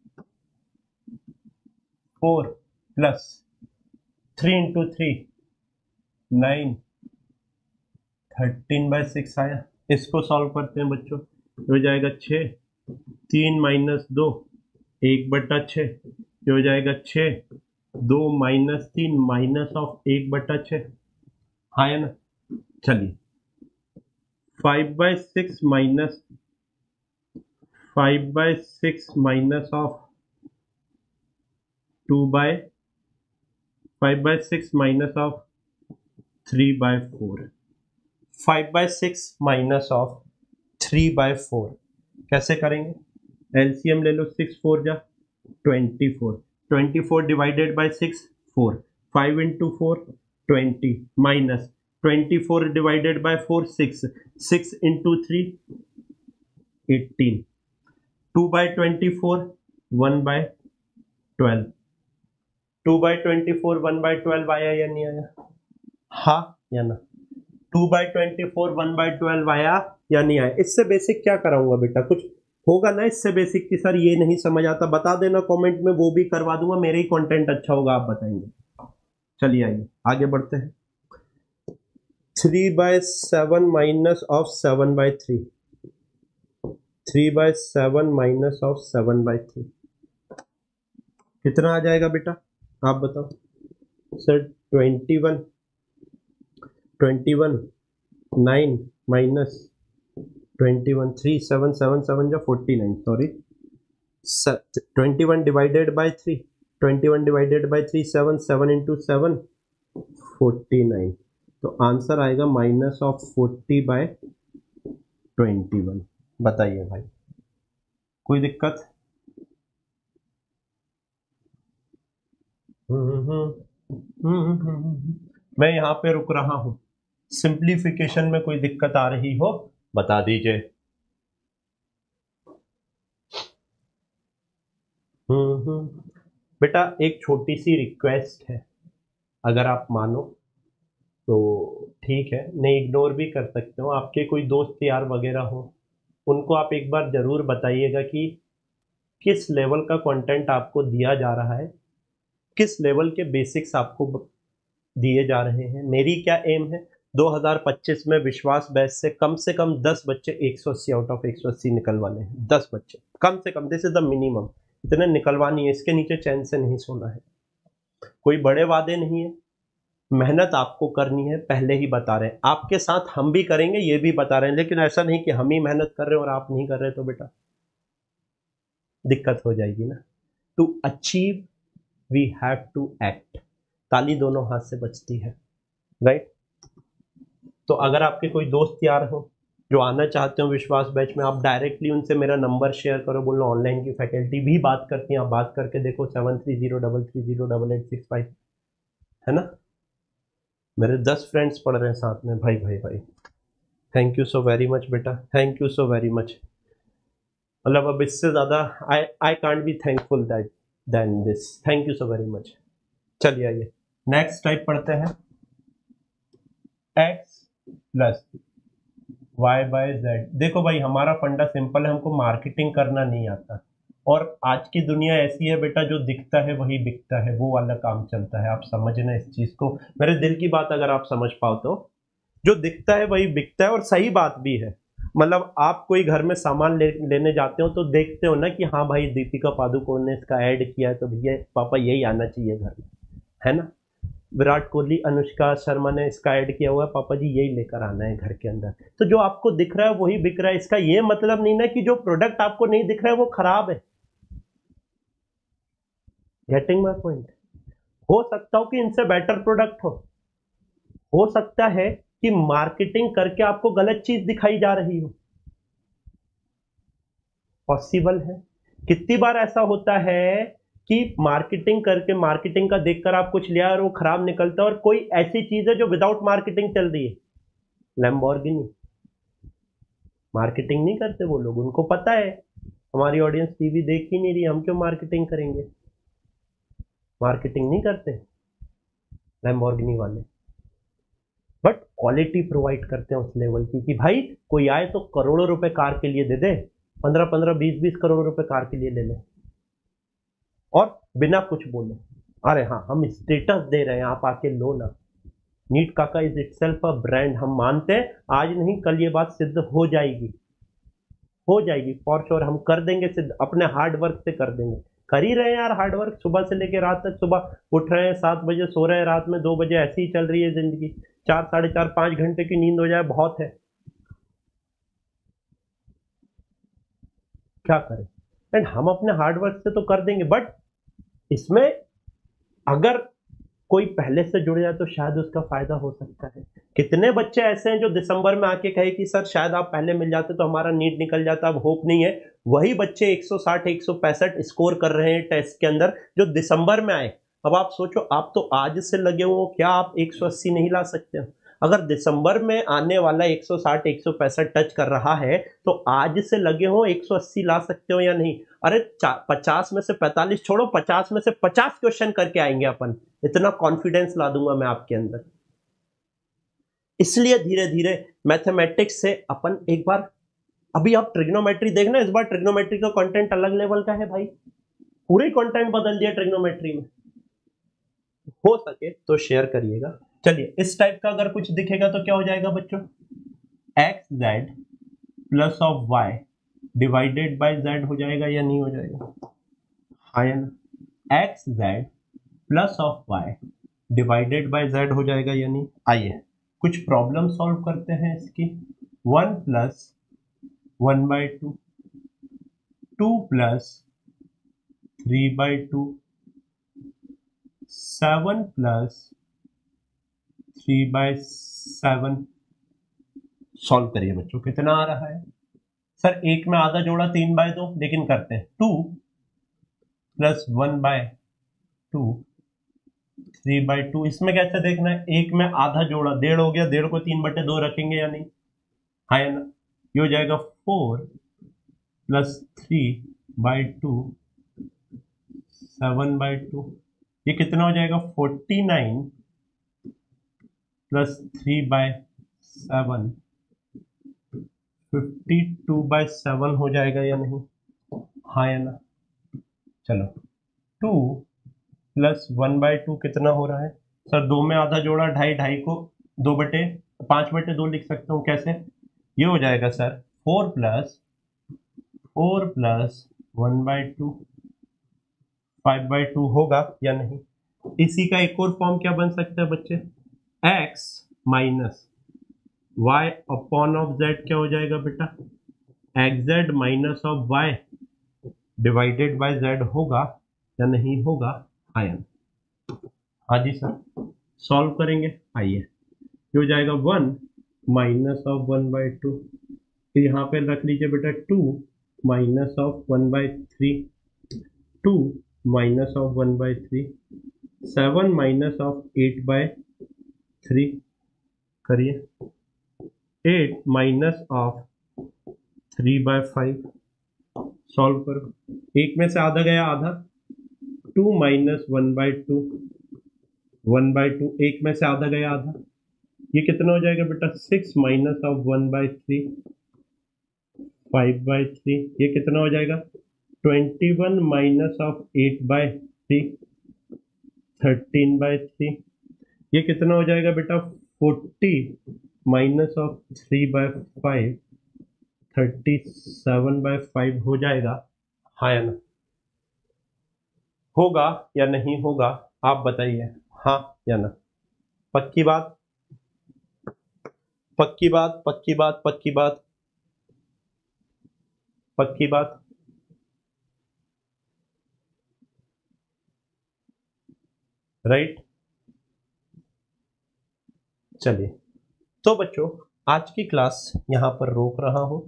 प्लस 3 इंटू 3 9 13/6 आया। इसको सॉल्व करते हैं बच्चों, हो जाएगा 6 3 माइनस 2 1/6 ये हो जाएगा 6, 2 माइनस 3 माइनस ऑफ 1/6, हाँ है ना। चलिए 5/6 minus 5/6 minus of 5/6 minus of 3/4, 5/6 minus of 3/4 कैसे करेंगे? एलसीएम ले लो, 6 4 जा 24, 24 divided by 6 4, 5 into 4 20 minus 24 divided by 4 6, 6 into 3 18, 2/24 1/12, 2/24 1/12 आया या नहीं आया? हाँ या ना? 2/24 1/12 आया या नहीं आया? इससे बेसिक क्या कराऊंगा बेटा? कुछ होगा ना इससे बेसिक की सर ये नहीं समझ आता, बता देना कमेंट में, वो भी करवा दूंगा। मेरे ही कंटेंट अच्छा होगा, आप बताएंगे। चलिए आइए आगे बढ़ते हैं। 3/7 माइनस ऑफ 7/3, 3/7 माइनस ऑफ 7/3 कितना आ जाएगा बेटा? आप बताओ सर। 21 9 माइनस 21, 3 7 7 7 जा 49, sorry 21 divided by 3, 21 divided by 3 7, 7 into 7 49, तो आंसर आएगा माइनस ऑफ 40/21। बताइए भाई कोई दिक्कत? मैं यहाँ पे रुक रहा हूँ। सिंप्लीफिकेशन में कोई दिक्कत आ रही हो बता दीजिए। बेटा एक छोटी सी रिक्वेस्ट है, अगर आप मानो तो ठीक है, नहीं इग्नोर भी कर सकते हो। आपके कोई दोस्त यार वगैरह हो, उनको आप एक बार ज़रूर बताइएगा कि किस लेवल का कंटेंट आपको दिया जा रहा है, किस लेवल के बेसिक्स आपको दिए जा रहे हैं। मेरी क्या एम है, 2025 में विश्वास बैच से कम 10 बच्चे 180 आउट ऑफ 180 निकलवाने हैं। 10 बच्चे कम से कम, दिस इज द मिनिमम, इतने निकलवानी है, इसके नीचे चैन से नहीं सोना है। कोई बड़े वादे नहीं है, मेहनत आपको करनी है, पहले ही बता रहे हैं। आपके साथ हम भी करेंगे, ये भी बता रहे हैं, लेकिन ऐसा नहीं कि हम ही मेहनत कर रहे हैं और आप नहीं कर रहे, तो बेटा दिक्कत हो जाएगी ना। To achieve we have to act, ताली दोनों हाथ से बजती है, राइट। तो अगर आपके कोई दोस्त यार हो जो आना चाहते हो विश्वास बैच में, आप डायरेक्टली उनसे मेरा नंबर शेयर करो, बोलो ऑनलाइन की फैकल्टी भी बात करती हैं, आप बात करके देखो 7303308865, है ना। मेरे 10 फ्रेंड्स पढ़ रहे हैं साथ में, भाई भाई भाई, thank you so very much बेटा, thank you so very much. मतलब अब इससे ज़्यादा I can't be thankful that then this, thank you so very much. चलिए आइए नेक्स्ट टाइप पढ़ते हैं। x प्लस y/z। देखो भाई हमारा फंडा सिंपल है, हमको मार्केटिंग करना नहीं आता, और आज की दुनिया ऐसी है बेटा, जो दिखता है वही बिकता है, वो वाला काम चलता है। आप समझना इस चीज को, मेरे दिल की बात अगर आप समझ पाओ तो, जो दिखता है वही बिकता है, और सही बात भी है। मतलब आप कोई घर में सामान लेने जाते हो तो देखते हो ना कि हाँ भाई दीपिका पादुकोण ने इसका ऐड किया है, तो भैया पापा यही आना चाहिए घर में, है ना। विराट कोहली, अनुष्का शर्मा ने इसका ऐड किया हुआ है, पापा जी यही लेकर आना है घर के अंदर। तो जो आपको दिख रहा है वही बिक रहा है। इसका ये मतलब नहीं ना कि जो प्रोडक्ट आपको नहीं दिख रहा है वो खराब है। Getting my point? हो सकता हो कि इनसे बेटर प्रोडक्ट हो सकता है कि मार्केटिंग करके आपको गलत चीज दिखाई जा रही हो, पॉसिबल है। कितनी बार ऐसा होता है कि मार्केटिंग करके, मार्केटिंग का देखकर आप कुछ लिया और वो खराब निकलता है, और कोई ऐसी चीज है जो विदाउट मार्केटिंग चल रही है। लैम्बोर्गिनी, मार्केटिंग नहीं करते वो लोग, उनको पता है हमारी ऑडियंस टीवी देख ही नहीं रही, हम क्यों मार्केटिंग करेंगे। मार्केटिंग नहीं करते लैम्बोर्गिनी वाले, बट क्वालिटी प्रोवाइड करते हैं उस लेवल की कि भाई कोई आए तो करोड़ों रुपए कार के लिए दे दे, 15-15 20-20 करोड़ रुपए कार के लिए ले ले, और बिना कुछ बोले अरे हाँ हम स्टेटस दे रहे हैं, आप आके लो ना। नीट काका इज इटसेल्फ अ ब्रांड, हम मानते हैं, आज नहीं कल ये बात सिद्ध हो जाएगी, हो जाएगी फॉर श्योर, हम कर देंगे सिद्ध, अपने हार्ड वर्क से कर देंगे। कर ही रहे हैं यार हार्डवर्क, सुबह से लेकर रात तक। सुबह उठ रहे हैं 7 बजे, सो रहे हैं रात में 2 बजे, ऐसी ही चल रही है जिंदगी। 4 साढ़े 4 5 घंटे की नींद हो जाए बहुत है, क्या करें। एंड हम अपने हार्डवर्क से तो कर देंगे, बट इसमें अगर कोई पहले से जुड़ जाए तो शायद उसका फायदा हो सकता है। कितने बच्चे ऐसे हैं जो दिसंबर में आके कहे कि सर शायद आप पहले मिल जाते तो हमारा नीट निकल जाता, अब होप नहीं है। वही बच्चे 160 165 स्कोर कर रहे हैं टेस्ट के अंदर जो दिसंबर में आए। अब आप सोचो, आप तो आज से लगे हो, क्या आप 180 नहीं ला सकते हो? अगर दिसंबर में आने वाला 160 165 टच कर रहा है तो आज से लगे हो 180 ला सकते हो या नहीं? अरे 50 में से 45 छोड़ो, 50 में से 50 क्वेश्चन करके आएंगे अपन। इतना कॉन्फिडेंस ला दूंगा मैं आपके अंदर। इसलिए धीरे धीरे मैथमेटिक्स से अपन एक बार, अभी आप ट्रिग्नोमेट्री देखना, इस बार ट्रिग्नोमेट्री का कंटेंट अलग लेवल का है भाई, पूरे कंटेंट बदल दिया ट्रिग्नोमेट्री में। हो सके तो शेयर करिएगा। चलिए, इस टाइप का अगर कुछ दिखेगा तो क्या हो जाएगा बच्चों? X z plus of y divided by z हो जाएगा या नहीं हो जाएगा? हाँ या ना? X z plus of y divided by z हो जाएगा या नहीं? आइए कुछ प्रॉब्लम सॉल्व करते हैं इसकी। 1 प्लस 1/2, 2 प्लस 3/2, 7 प्लस 3/7। सॉल्व करिए बच्चों, कितना आ रहा है? सर एक में आधा जोड़ा 3/2, लेकिन करते हैं 2 प्लस 1/2 3/2। इसमें कैसे देखना है? एक में आधा जोड़ा 1.5 हो गया, 1.5 को 3/2 रखेंगे या नहीं? हाँ या ना? ये हो जाएगा 4 प्लस 3/2 7/2। ये कितना हो जाएगा? 49 प्लस 3/7 52/7 हो जाएगा या नहीं? हाँ या ना? चलो, 2 प्लस 1/2 कितना हो रहा है? सर 2 में आधा जोड़ा 2.5 को 5/2 लिख सकता हूँ। कैसे? ये हो जाएगा सर 4 प्लस 1/2 5/2 होगा या नहीं? इसी का एक और फॉर्म क्या बन सकता है बच्चे? x minus y upon of z क्या हो जाएगा बेटा? X z minus of y divided by z होगा या नहीं होगा? हाँ जी सर, सॉल्व करेंगे। आइए, ये हो जाएगा 1 माइनस ऑफ 1/2, फिर यहाँ पे रख लीजिए बेटा 2 minus of 1/3, 2 minus of 1/3, 7 minus of 8/3 करिए, 8 माइनस ऑफ 3/5 सॉल्व करो। एक में से आधा गया आधा, 2 माइनस 1/2 1/2, एक में से आधा गया आधा, ये कितना हो जाएगा बेटा? 6 माइनस ऑफ 1/3 5/3, ये कितना हो जाएगा? 21 माइनस ऑफ 8/3 13/3, ये कितना हो जाएगा बेटा? 40 माइनस ऑफ 3/5 37/5 हो जाएगा। हाँ या ना? होगा या नहीं होगा आप बताइए, हाँ या ना? पक्की बात, पक्की बात, पक्की बात, पक्की बात, पक्की बात। राइट। चलिए, तो बच्चों आज की क्लास यहां पर रोक रहा हूं,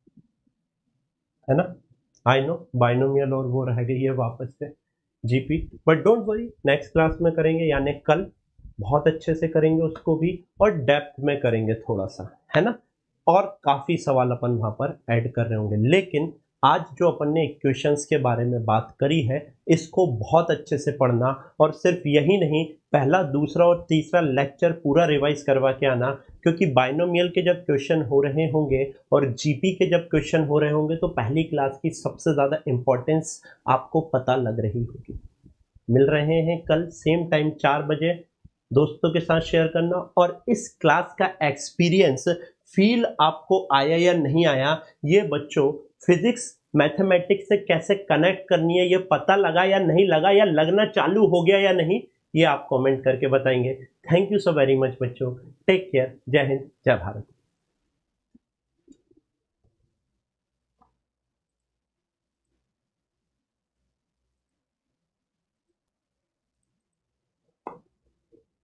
है ना? आई नो बाइनोमियल और वो रह गई है वापस से GP, but don't worry, next class में करेंगे, यानी कल बहुत अच्छे से करेंगे उसको भी, और डेप्थ में करेंगे थोड़ा सा, है ना? और काफ़ी सवाल अपन वहाँ पर ऐड कर रहे होंगे। लेकिन आज जो अपन ने इक्वेशंस के बारे में बात करी है, इसको बहुत अच्छे से पढ़ना, और सिर्फ यही नहीं, पहला दूसरा और तीसरा लेक्चर पूरा रिवाइज करवा के आना, क्योंकि बाइनोमियल के जब क्वेश्चन हो रहे होंगे और जीपी के जब क्वेश्चन हो रहे होंगे तो पहली क्लास की सबसे ज़्यादा इम्पोर्टेंस आपको पता लग रही होगी। मिल रहे हैं कल सेम टाइम 4 बजे, दोस्तों के साथ शेयर करना। और इस क्लास का एक्सपीरियंस फील आपको आया या नहीं आया, ये बच्चों फिजिक्स मैथमेटिक्स से कैसे कनेक्ट करनी है ये पता लगा या नहीं लगा, या लगना चालू हो गया या नहीं, ये आप कमेंट करके बताएंगे। Thank you so very much बच्चों, टेक केयर, जय हिंद, जय भारत।